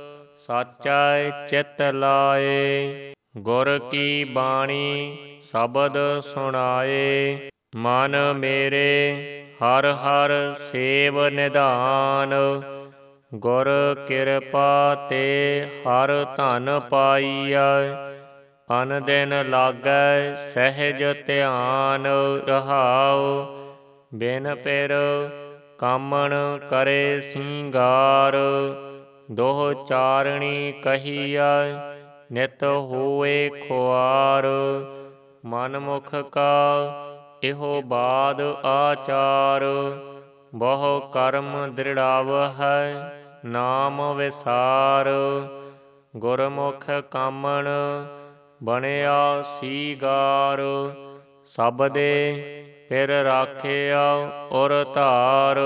ਸਾਚੈ ਚਿਤ ਲਾਏ, ਗੁਰ ਕੀ ਬਾਣੀ ਸ਼ਬਦ ਸੁਣਾਏ। ਮਨ ਮੇਰੇ ਹਰਿ ਹਰਿ ਸੇਵ ਨਿਧਾਨ, ਗੁਰ ਕਿਰਪਾ ਤੇ ਹਰ ਧਨ ਪਾਈਐ। ਅਨ ਦਿਨ ਲਾਗੈ ਸਹਿਜ ਧਿਆਨ ਰਹਾਉ, ਬਿਨ ਪਿਰ ਕਾਮਣ ਕਰੇ ਸਿੰਗਾਰ। ਦੋਹ ਚਾਰਣੀ ਕਹੀਐ ਨਿਤ ਹੋਏ ਖੁਆਰ, ਮਨਮੁਖ ਕਾ ਇਹੋ ਬਾਦ ਆਚਾਰ। ਬਹੁ ਕਰਮ ਦ੍ਰਿੜਾਵਹੈ ਨਾਮ ਵਿਸਾਰ, ਗੁਰਮੁਖ ਕਾਮਣ ਬਣਿਆ ਸੀਗਾਰ। ਸਬਦੇ ਪਿਰ ਰਾਖਿਆ ਔਰ ਧਾਰ।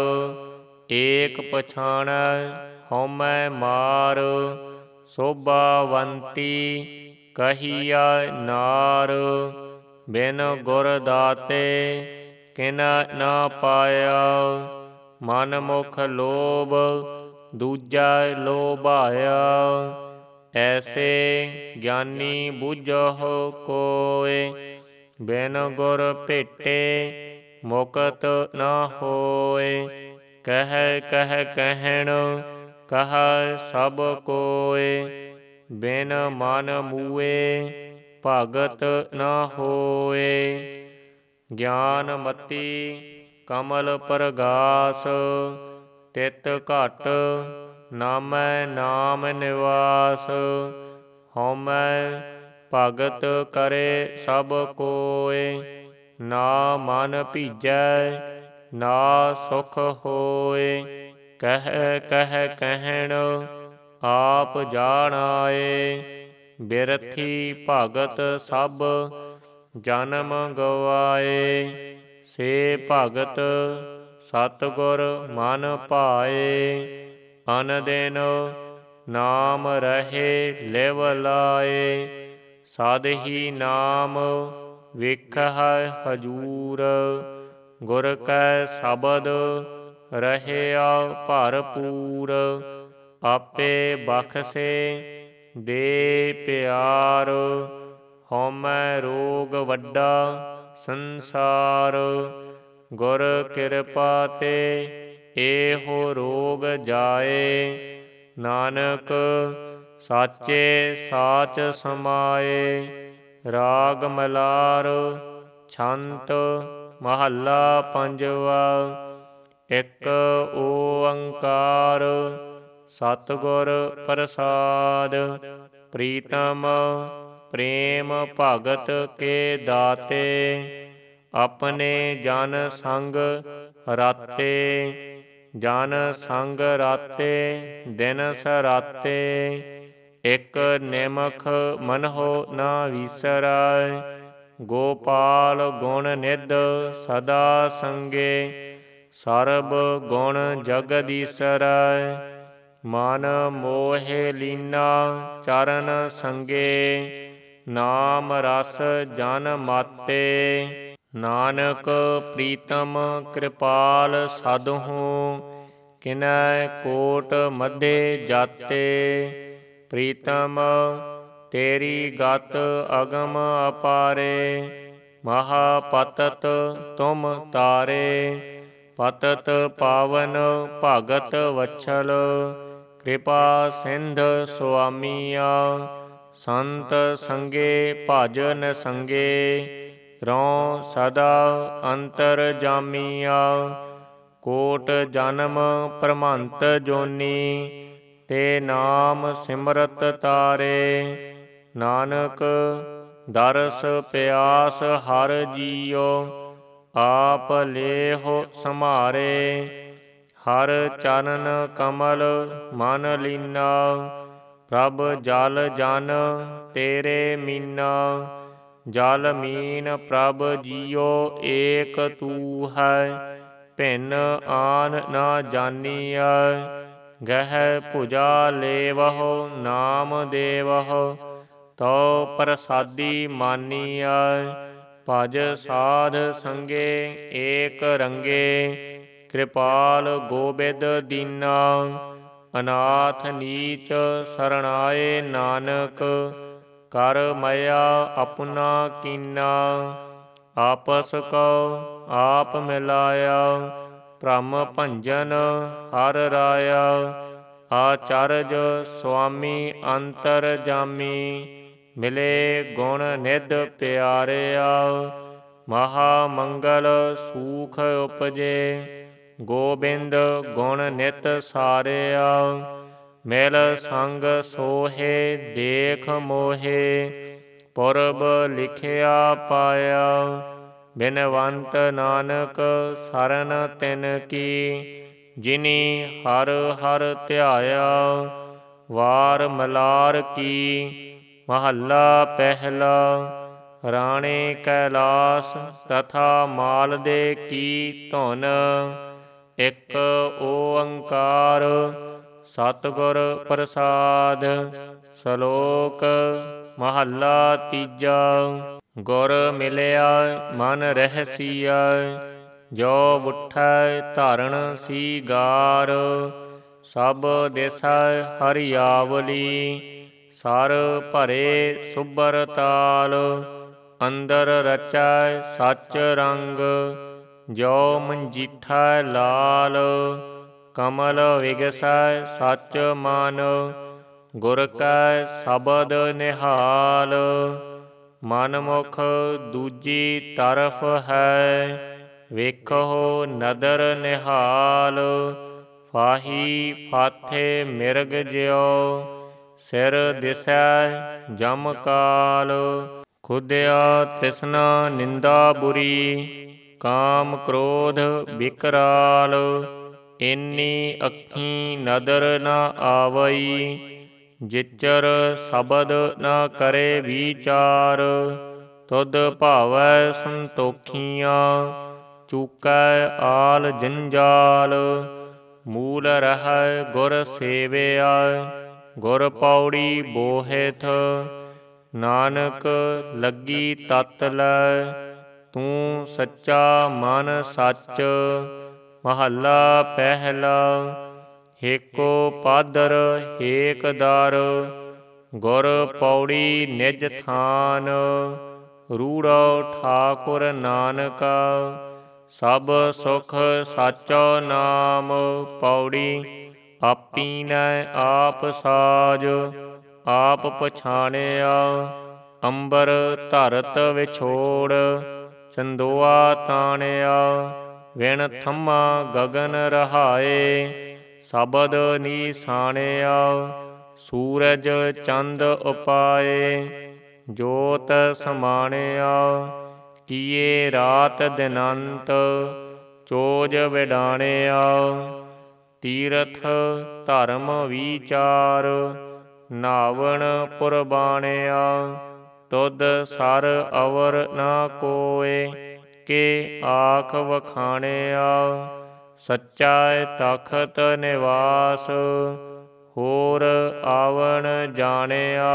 ਏਕ ਪਛਾਣੈ ਹਉਮੈ ਮਾਰ। ਸੋਭਾਵੰਤੀ ਕਹੀਐ ਨਾਰ। ਬਿਨ ਗੁਰ ਦਾਤੇ ਕਿਨ ਨਾ ਪਾਇਆ। ਮਨ ਮੁਖ ਲੋਭ ਦੂਜੈ ਲੋਭਾਇਆ। ਐਸੇ ਗਿਆਨੀ ਬੁਝਹੁ ਕੋਇ। ਬਿਨ ਗੁਰ ਭੇਟੇ ਮੁਕਤ ਨਾ ਹੋਇ। ਕਹਿ ਕਹਿ ਕਹਿਣ ਕਹੈ ਸਭ ਕੋਇ। ਬਿਨ ਮਨ ਮੂਏ ਭਗਤ ਨਾ ਹੋਇ। ਗਿਆਨਮਤੀ ਕਮਲ ਪਰਗਾਸ। ਤਿਤ ਘਟ ਨਾਮੈ ਨਾਮ ਨਿਵਾਸ। ਹਉਮੈ ਭਗਤ ਕਰੇ ਸਭ ਕੋਇ। ਨਾ ਮਨ ਭੀਜੈ ਨਾ ਸੁਖ ਹੋਇ। ਕਹਿ ਕਹਿ ਕਹਿਣ ਆਪ ਜਾਣਾਏ। ਬਿਰਥੀ ਭਗਤ ਸਭ ਜਨਮ ਗਵਾਏ। ਸੇ ਭਗਤ ਸਤਿਗੁਰ ਮਨ ਭਾਏ। ਅਨ ਦਿਨ ਨਾਮ ਰਹੇ ਲਿਵ ਲਾਏ। ਸਦ ਹੀ ਨਾਮ ਵੇਖਹਿ ਹਜੂਰ। ਗੁਰ ਕੈ ਸ਼ਬਦ ਰਹਿਆ ਭਰਪੂਰ। ਆਪੇ ਬਖਸ਼ੇ ਦੇ ਪਿਆਰ। ਹਉਮੈ ਰੋਗ ਵੱਡਾ ਸੰਸਾਰ। ਗੁਰ ਕਿਰਪਾ ਤੇ ਏਹੋ ਰੋਗ ਜਾਏ। ਨਾਨਕ ਸਾਚੇ ਸਾਚ ਸਮਾਏ। ਰਾਗ ਮਲਾਰ ਛੰਤ ਮਹੱਲਾ ਪੰਜਵਾ। ਇਕ ਓੰਕਾਰ ਸਤਿਗੁਰ ਪ੍ਰਸਾਦ। ਪ੍ਰੀਤਮ ਪ੍ਰੇਮ ਭਗਤ ਕੇ ਦਾਤੇ। ਆਪਣੇ ਜਨ ਸੰਗ ਰਾਤੇ। ਜਨ ਸੰਗ ਰਾਤੇ ਦਿਨ ਸਰਾਤੇ। ਇਕ ਨਿਮਖ ਮਨਹੁ ਨਾ ਵੀਸਰੈ। ਗੋਪਾਲ ਗੁਣ ਨਿਧ ਸਦਾ ਸੰਗੇ। ਸਰਬ ਗੁਣ ਜਗਦੀਸਰੈ। ਮਨ ਮੋਹਿ ਲੀਨਾ ਚਰਨ ਸੰਗੇ। ਨਾਮ ਰਸ ਜਨ ਮਾਤੇ। ਨਾਨਕ ਪ੍ਰੀਤਮ ਕਿਰਪਾਲ ਸਾਧੂ। ਕਿਨੈ ਕੋਟ ਮਧੇ ਜਾਤੇ। ਪ੍ਰੀਤਮ ਤੇਰੀ ਗਤ ਅਗਮ ਅਪਾਰੇ। ਮਹਾ ਪਤਤ ਤੁਮ ਤਾਰੇ। ਪਤਤ ਪਾਵਨ ਭਗਤ ਵਛਲ। ਕਿਰਪਾ ਸਿੰਧ ਸੁਆਮੀਆ। ਸੰਤ ਸੰਗੇ ਭਜਨ ਸੰਗੇ। ਰਹੁ ਸਦਾ ਅੰਤਰ ਜਾਮੀਆ। ਕੋਟ ਜਨਮ ਭ੍ਰਮੰਤ ਜੋਨੀ। ਤੇ ਨਾਮ ਸਿਮਰਤ ਤਾਰੇ। ਨਾਨਕ ਦਰਸ ਪਿਆਸ ਹਰ ਜੀਉ। ਆਪ ਲੇਹੁ ਸੰਭਾਰੇ। ਹਰ ਚਰਨ ਕਮਲ ਮਨ ਲੀਨਾ। ਪ੍ਰਭ ਜਲ ਜਨ ਤੇਰੇ ਮੀਨਾ। ਜਲ ਮੀਨ ਪ੍ਰਭ ਜੀਉ ਏਕ ਤੂ ਹੈ। ਭਿੰਨ ਆਨ ਨਾ ਜਾਨੀਐ। ਗਹਿ ਭੁਜਾ ਲੇਵਹੁ ਨਾਮ ਦੇਵਹੁ। ਤਉ ਪ੍ਰਸਾਦੀ ਮਾਨੀਐ। ਭਜ ਸਾਧ ਸੰਗੇ ਏਕ ਰੰਗੇ। ਕਿਰਪਾਲ ਗੋਬਿੰਦ ਦੀਨਾ। ਅਨਾਥ ਨੀਚ ਸਰਣਾਏ ਨਾਨਕ। ਕਰ ਮਇਆ ਆਪੁਨਾ ਕੀਨਾ। ਆਪਸ ਕਉ ਆਪ ਮਿਲਾਇਆ। ਭ੍ਰਮ ਭੰਜਨ ਹਰਿ ਰਾਇਆ। ਆਚਰਜ ਸੁਆਮੀ ਅੰਤਰ ਜਾਮੀ। ਮਿਲੇ ਗੁਣ ਨਿਧ ਪਿਆਰਿਆ। ਮਹਾ ਮੰਗਲ ਸੂਖ ਉਪਜੇ। ਗੋਬਿੰਦ ਗੁਣ ਨਿਤ ਸਾਰਿਆ। ਮਿਲ ਸੰਗ ਸੋਹੇ ਦੇਖ ਮੋਹੇ। ਪੁਰਬ ਲਿਖਿਆ ਪਾਇਆ। ਬਿਨਵੰਤ ਨਾਨਕ ਸਰਨ ਤਿਨ ਕੀ। ਜਿਨੀ ਹਰਿ ਹਰਿ ਧਿਆਇਆ। ਵਾਰ ਮਲਾਰ ਕੀ ਮਹੱਲਾ ਪਹਿਲਾ। ਰਾਣੇ ਕੈਲਾਸ ਤਥਾ ਮਾਲਦੇ ਕੀ ਧੁਨ। ਇੱਕ ਓੰਕਾਰ ਸਤਿਗੁਰ ਪ੍ਰਸਾਦ। ਸ਼ਲੋਕ ਮਹੱਲਾ ਤੀਜਾ। ਗੁਰ ਮਿਲਿਆ ਮਨ ਰਹਿਸੀਆ। ਜੋ ਉਠੈ ਧਰਨ ਸੀਗਾਰ। ਸਭ ਦਿਸੈ ਹਰਿਆਵਲੀ। ਸਰ ਭਰੇ ਸੁਭਰ ਤਾਲ। ਅੰਦਰ ਰਚੈ ਸਚ ਰੰਗ। ਜੋ ਮੰਜੀਠਾ ਲਾਲ। ਕਮਲ ਵਿਗਸੈ ਸਚ ਮਨ। ਗੁਰ ਕੈ ਸ਼ਬਦ ਨਿਹਾਲ। ਮਨ ਮੁਖ ਦੂਜੀ ਤਰਫ ਹੈ। ਵੇਖੋ ਨਦਰ ਨਿਹਾਲ। ਫਾਹੀ ਫਾਥੇ ਮਿਰਗ ਜਿਉ। ਸਿਰ ਦਿਸੈ ਜਮ ਕਾਲ। ਖੁਦਿਆ ਤ੍ਰਿਸ਼ਨਾ ਨਿੰਦਾ ਬੁਰੀ। ਕਾਮ ਕ੍ਰੋਧ ਵਿਕਰਾਲ। ਏਨੀ ਅੱਖੀਂ ਨਦਰ ਨ ਆਵਈ। ਜਿਚਰ ਸ਼ਬਦ ਨ ਕਰੇ ਵੀਚਾਰ। ਤੁਧ ਭਾਵੈ ਸੰਤੋਖੀਆਂ। ਚੂਕੈ ਆਲ ਜੰਜਾਲ। ਮੂਲ ਰਹੈ ਗੁਰ ਸੇਵਿਆ। ਗੁਰ ਪੌੜੀ ਬੋਹਿਥ। ਨਾਨਕ ਲੱਗੀ ਤਤ ਲੈ। ਤੂੰ ਸੱਚਾ ਮਨ ਸੱਚ। ਮਹੱਲਾ ਪਹਿਲਾ। ਹੇਕੋ ਪਾਦਰ ਹੇਕ ਦਰ। ਗੁਰ ਪੌੜੀ ਨਿਜ ਥਾਨ। ਰੂੜੋ ਠਾਕੁਰ ਨਾਨਕਾ। ਸਭ ਸੁਖ ਸਾਚੋ ਨਾਮ। ਪੌੜੀ ਆਪੀਨੈ ਆਪ ਸਾਜ। ਆਪ ਪਛਾਣਿਆ ਅੰਬਰ ਧਰਤ ਵਿਛੋੜ। ਚੰਦੋਆ ਤਾਣਿਆ ਵਿਣ ਥੰਮਾ ਗਗਨ ਰਹਾਏ। ਸ਼ਬਦ ਨੀਸਾਣਿਆ ਸੂਰਜ ਚੰਦ ਉਪਾਏ। ਜੋਤ ਸਮਾਣਿਆ ਕੀਏ ਰਾਤ ਦਿਨੰਤ। ਚੋਜ ਵਿਡਾਣਿਆ ਤੀਰਥ ਧਰਮ ਵੀਚਾਰ। ਨਾਵਣ ਪੁਰਬਾਣਿਆ ਤੁਧ ਸਰ ਅਵਰ ਨ ਕੋਇ। ਕੇ ਆਖ ਵਖਾਣਿਆ ਸੱਚਾ ਤਖਤ ਨਿਵਾਸ। ਹੋਰ ਆਵਣ ਜਾਣਿਆ।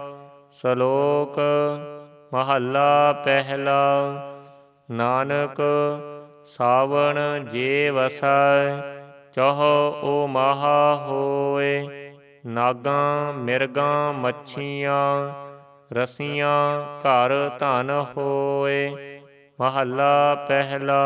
ਸ਼ਲੋਕ ਮਹੱਲਾ ਪਹਿਲਾ। ਨਾਨਕ ਸਾਵਣ ਜੇ ਵਸੈ। ਚਹੁ ਓ ਮਹਾ ਹੋਇ। ਨਾਗਾਂ ਮਿਰਗਾਂ ਮੱਛੀਆਂ। ਰਸੀਆਂ ਘਰ ਧਨ ਹੋਇ। ਮਹੱਲਾ ਪਹਿਲਾ।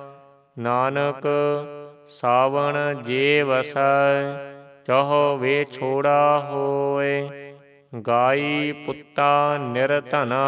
ਨਾਨਕ ਸਾਵਣ ਜੇ ਵਸੈ। ਚਹੁ ਵਿਛੋੜਾ ਹੋਇ। ਗਾਈ ਪੁੱਤਾ ਨਿਰਧਨਾ।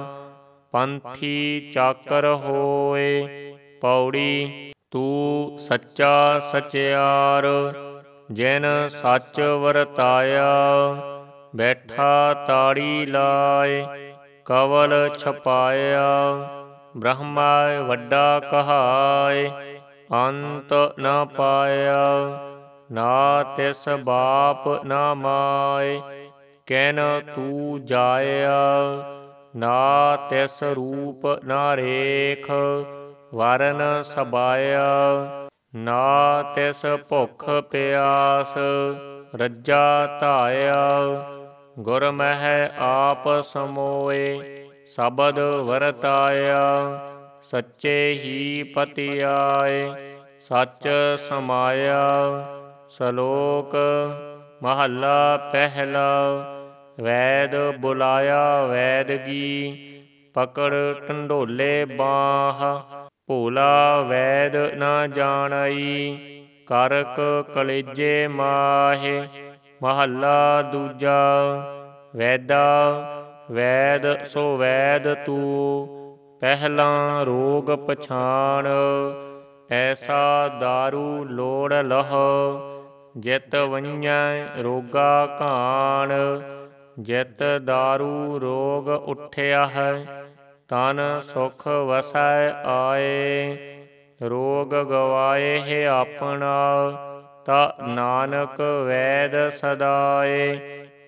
ਪੰਥੀ ਚਾਕਰ ਹੋਇ। ਪੌੜੀ ਤੂੰ ਸੱਚਾ ਸਚਿਆਰ। ਜਿਨ ਸੱਚ ਵਰਤਾਇਆ। ਬੈਠਾ ਤਾੜੀ ਲਾਇ। ਕਵਲ ਛਪਾਇਆ। ਬ੍ਰਹਮਾ ਵੱਡਾ ਕਹਾਇ। ਅੰਤ ਨ ਪਾਇਆ। ਨਾ ਤਿਸ ਬਾਪ ਨ ਮਾਇ। ਕਿਨ ਤੂੰ ਜਾਇਆ। ਨਾ ਤਿਸ ਰੂਪ ਨ ਰੇਖ। ਵਰਨ ਸਬਾਇਆ। ਨਾ ਤਿਸ ਭੁਖ ਪਿਆਸ। ਰੱਜਾ ਧਾਇਆ। ਗੁਰ ਮਹਿ ਆਪ ਸਮੋਏ। ਸ਼ਬਦ ਵਰਤਾਇਆ। ਸੱਚੇ ਹੀ ਪਤਿ ਆਏ। ਸੱਚ ਸਮਾਇਆ। ਸ਼ਲੋਕ ਮਹੱਲਾ ਪਹਿਲਾ। ਵੈਦ ਬੁਲਾਇਆ ਵੈਦਗੀ। ਪਕੜ ਢੰਡੋਲੇ ਬਾਹ। ਭੋਲਾ ਵੈਦ ਨ ਜਾਣਈ। ਕਰਕ ਕਲੇਜੇ ਮਾਹੇ। ਮਹੱਲਾ ਦੂਜਾ। ਵੈਦਾ ਵੈਦ ਸੋ ਵੈਦ ਤੂੰ। ਪਹਿਲਾਂ ਰੋਗ ਪਛਾਣ। ਐਸਾ ਦਾਰੂ ਲੋੜ ਲਹੋ। ਜਿਤ ਵੰਝੈ ਰੋਗਾ ਘਾਣ। ਜਿਤ ਦਾਰੂ ਰੋਗ ਉਠਿਆ ਹੈ। ਤਨ ਸੁਖ ਵਸੈ ਆਏ। ਰੋਗ ਗਵਾਏ ਆਪਣਾ। ਤਾ ਨਾਨਕ ਵੈਦ ਸਦਾਏ।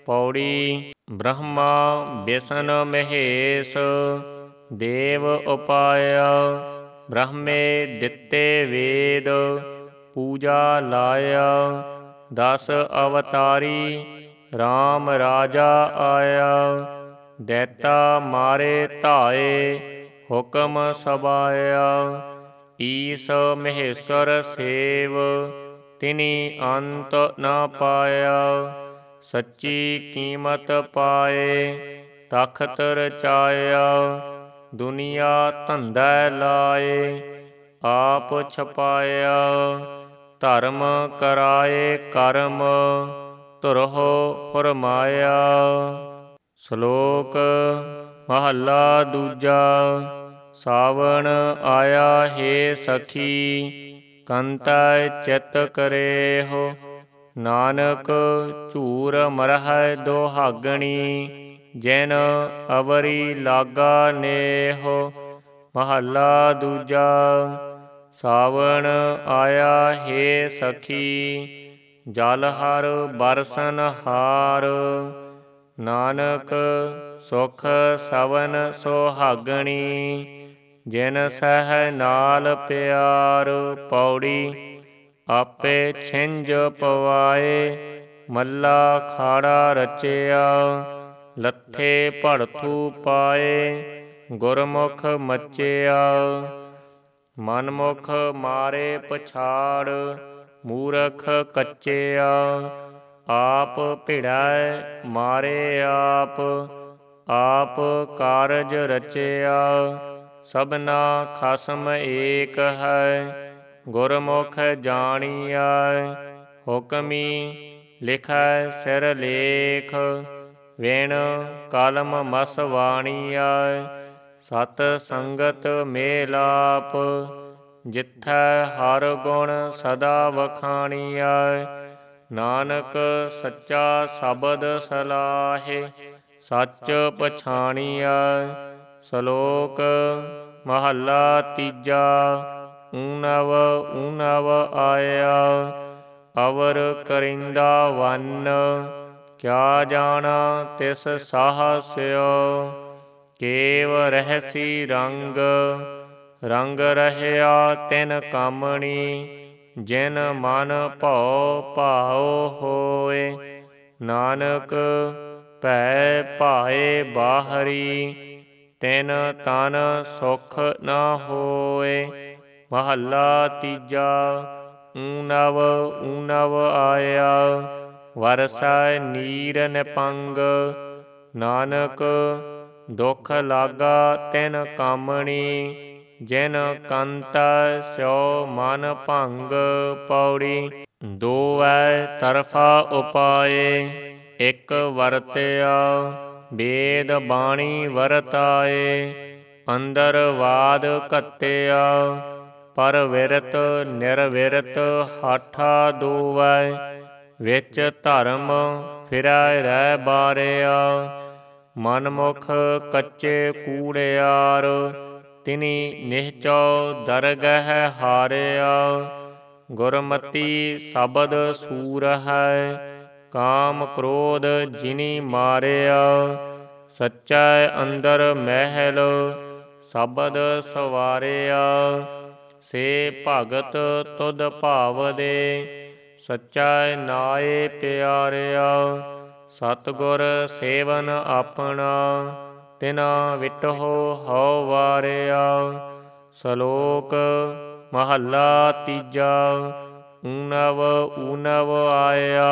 ਪੌੜੀ ਬ੍ਰਹਮਾ ਬਿਸ਼ਨ ਮਹੇਸ਼ ਦੇਵ ਉਪਾਇਆ। ਬ੍ਰਹਮੇ ਦਿੱਤੇ ਵੇਦ ਪੂਜਾ ਲਾਇਆ। ਦਸ ਅਵਤਾਰੀ RAM ਰਾਜਾ ਆਇਆ। ਦੈਤਾ ਮਾਰੇ ਧਾਏ ਹੁਕਮ ਸਬਾਇਆ। ਈਸ ਮਹੇਸ਼ਵਰ ਸੇਵ ਤਿਨੀ ਅੰਤ ਨ ਪਾਇਆ। ਸੱਚੀ ਕੀਮਤ ਪਾਏ ਤਖਤ ਰਚਾਇਆ। ਦੁਨੀਆ ਧੰਦਾ ਲਾਏ ਆਪ ਛਪਾਇਆ। ਧਰਮ ਕਰਾਏ ਕਰਮ ਧੁਰਹੁ ਫੁਰਮਾਇਆ। ਸ਼ਲੋਕ ਮਹੱਲਾ ਦੂਜਾ। ਸਾਵਣ ਆਇਆ ਹੈ ਸਖੀ ਕੰਤੈ ਚਿਤ ਕਰੇਹੁ। ਨਾਨਕ ਝੂਰ ਮਰਹਿ ਦੁਹਾਗਣੀ ਜਿਨ ਅਵਰੀ ਲਾਗਾ ਨੇਹੁ। ਮਹੱਲਾ ਦੂਜਾ। ਸਾਵਣ ਆਇਆ ਹੈ ਸਖੀ ਜਲ ਹਰ ਬਰਸਨ ਹਾਰ। ਨਾਨਕ ਸੁਖ ਸਵਨ ਸੁਹਾਗਣੀ ਜਿਨ ਸਹਿ ਨਾਲ ਪਿਆਰ। ਪੌੜੀ ਆਪੇ ਛਿੰਝ ਪਵਾਏ ਮੱਲਾ ਖਾੜਾ ਰਚਿਆ। ਲੱਥੇ ਭੜਥੂ ਪਾਏ ਗੁਰਮੁਖ ਮਚਿਆ। ਮਨਮੁਖ ਮਾਰੇ ਪਛਾੜ ਮੂਰਖ ਕੱਚਿਆ। ਆਪ ਭਿੜੈ ਮਾਰੇ ਆਪ ਆਪ ਕਾਰਜ ਰਚਿਆ। ਸਭਨਾ ਖਸਮ ਏਕ ਹੈ ਗੁਰਮੁਖ ਜਾਣੀਐ। ਹੁਕਮੀ ਲਿਖੈ ਸਿਰ ਲੇਖ ਵਿਣ ਕਲਮ ਮਸ ਵਾਣੀਐ। ਸਤ ਸੰਗਤ ਮੇਲਾਪ ਜਿਥੈ ਹਰ ਗੁਣ ਸਦਾ ਵਖਾਣੀਐ। ਨਾਨਕ ਸੱਚਾ ਸ਼ਬਦ ਸਲਾਹੇ ਸੱਚ ਪਛਾਣੀਐ। ਸ਼ਲੋਕ ਮਹੱਲਾ ਤੀਜਾ। ਊਨਵ ਊਨਵ ਆਇਆ ਅਵਰ ਕਰਿੰਦਾ ਵੰਨ। ਕਿਆ ਜਾਣਾ ਤਿਸ ਸਾਹਸਿਓ ਕੇਵ ਰਹਿਸੀ ਰੰਗ। ਰੰਗ ਰਹਿਆ ਤਿਨ ਕਾਮਣੀ ਜਿਨ ਮਨ ਭਉ ਭਾਉ ਹੋਏ। ਨਾਨਕ ਭੈ ਭਾਏ ਬਾਹਰੀ ਤਿਨ ਤਨ ਸੁਖ ਨ ਹੋਏ। ਮਹੱਲਾ ਤੀਜਾ। ਊਨਵ ਊਨਵ ਆਇਆ ਵਰਸੈ ਨੀਰ ਨਿਪੰਗ। ਨਾਨਕ ਦੁਖ ਲਾਗਾ ਤਿਨ ਕਾਮਣੀ ਜਿਨ ਕੰਤੈ ਸਿਉ ਮਨ ਭੰਗ। ਪੌੜੀ ਦੋਵੈ ਤਰਫਾ ਉਪਾਏ ਇਕ ਵਰਤਿਆ। ਵੇਦ ਬਾਣੀ ਵਰਤਾਏ ਅੰਦਰ ਵਾਦ ਘੱਤਿਆ। ਪਰ ਵਿਰਤ ਨਿਰਵਿਰਤ ਹਾਠਾ ਦੋਵੈ। ਵਿੱਚ ਧਰਮ ਫਿਰੈ ਰਹਿ ਬਾਰਿਆ। ਮਨਮੁਖ ਕੱਚੇ ਕੂੜਿਆਰ ਤਿਨੀ ਨਿਹਚਉ ਦਰਗਹਿ ਹਾਰਿਆ। ਗੁਰਮਤੀ ਸ਼ਬਦ ਸੂਰ ਹੈ ਕਾਮ ਕ੍ਰੋਧ ਜਿਨੀ ਮਾਰਿਆ। ਸੱਚੈ ਅੰਦਰ ਮਹਿਲ ਸ਼ਬਦ ਸਵਾਰਿਆ। ਸੇ ਭਗਤ ਤੁਧ ਭਾਵਦੇ ਸੱਚੈ ਨਾਏ ਪਿਆਰਿਆ। ਸਤਿਗੁਰ ਸੇਵਨ ਆਪਣਾ ਤਿਨਾ ਵਿਟਹੁ ਹਉ ਵਾਰਿਆ। ਸ਼ਲੋਕ ਮਹੱਲਾ ਤੀਜਾ। ਊਨਵ ਊਨਵ ਆਇਆ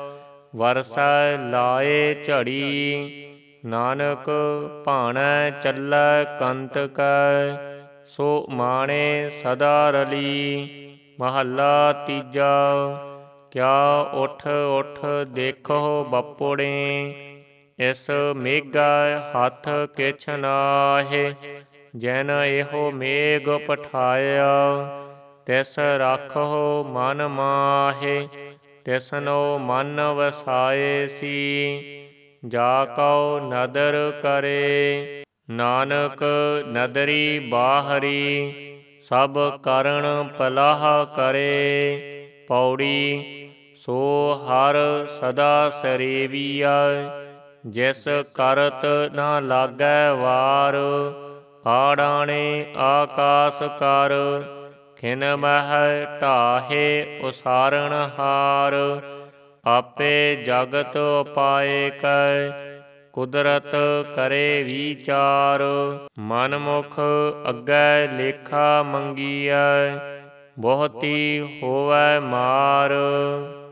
ਵਰਸੈ ਲਾਏ ਝੜੀ। ਨਾਨਕ ਭਾਣੈ ਚੱਲੈ ਕੰਤ ਕੈ ਸੋ ਮਾਣੇ ਸਦਾ ਰਲੀ। ਮਹੱਲਾ ਤੀਜਾ। ਕਿਆ ਉਠ ਉਠ ਦੇਖੋ ਬਪੁੜੇ ਇਸ ਮੇਘਾ ਹੱਥ ਕਿਛ ਨਾਹੇ। ਜਿਨ ਇਹੋ ਮੇਘ ਪਠਾਇਆ ਤਿਸ ਰਾਖਹੁ ਮਨ ਮਾਹੇ। ਤਿਸਨੋ ਮਨ ਵਸਾਏ ਸੀ ਜਾ ਕਉ ਨਦਰ ਕਰੇ। ਨਾਨਕ ਨਦਰੀ ਬਾਹਰੀ ਸਭ ਕਰਣ ਪਲਾਹ ਕਰੇ। ਪੌੜੀ ਸੋ ਹਰ ਸਦਾ ਸਰੇਵੀਆ। ਜਿਸ ਕਰਤ ਨਾ ਲਾਗੈ ਵਾਰ, ਆੜਾਣੇ ਆਕਾਸ ਕਰ। ਖਿਨ ਮਹਿ ਢਾਹੇ ਉਸਾਰਣ ਹਾਰ, ਆਪੇ ਜਗਤ ਉਪਾਏ ਕੈ। ਕੁਦਰਤ ਕਰੇ ਵੀਚਾਰ, ਮਨ ਮੁਖ ਅੱਗੇ ਲੇਖਾ ਮੰਗੀਐ। ਬਹੁਤੀ ਹੋਵੈ ਮਾਰ,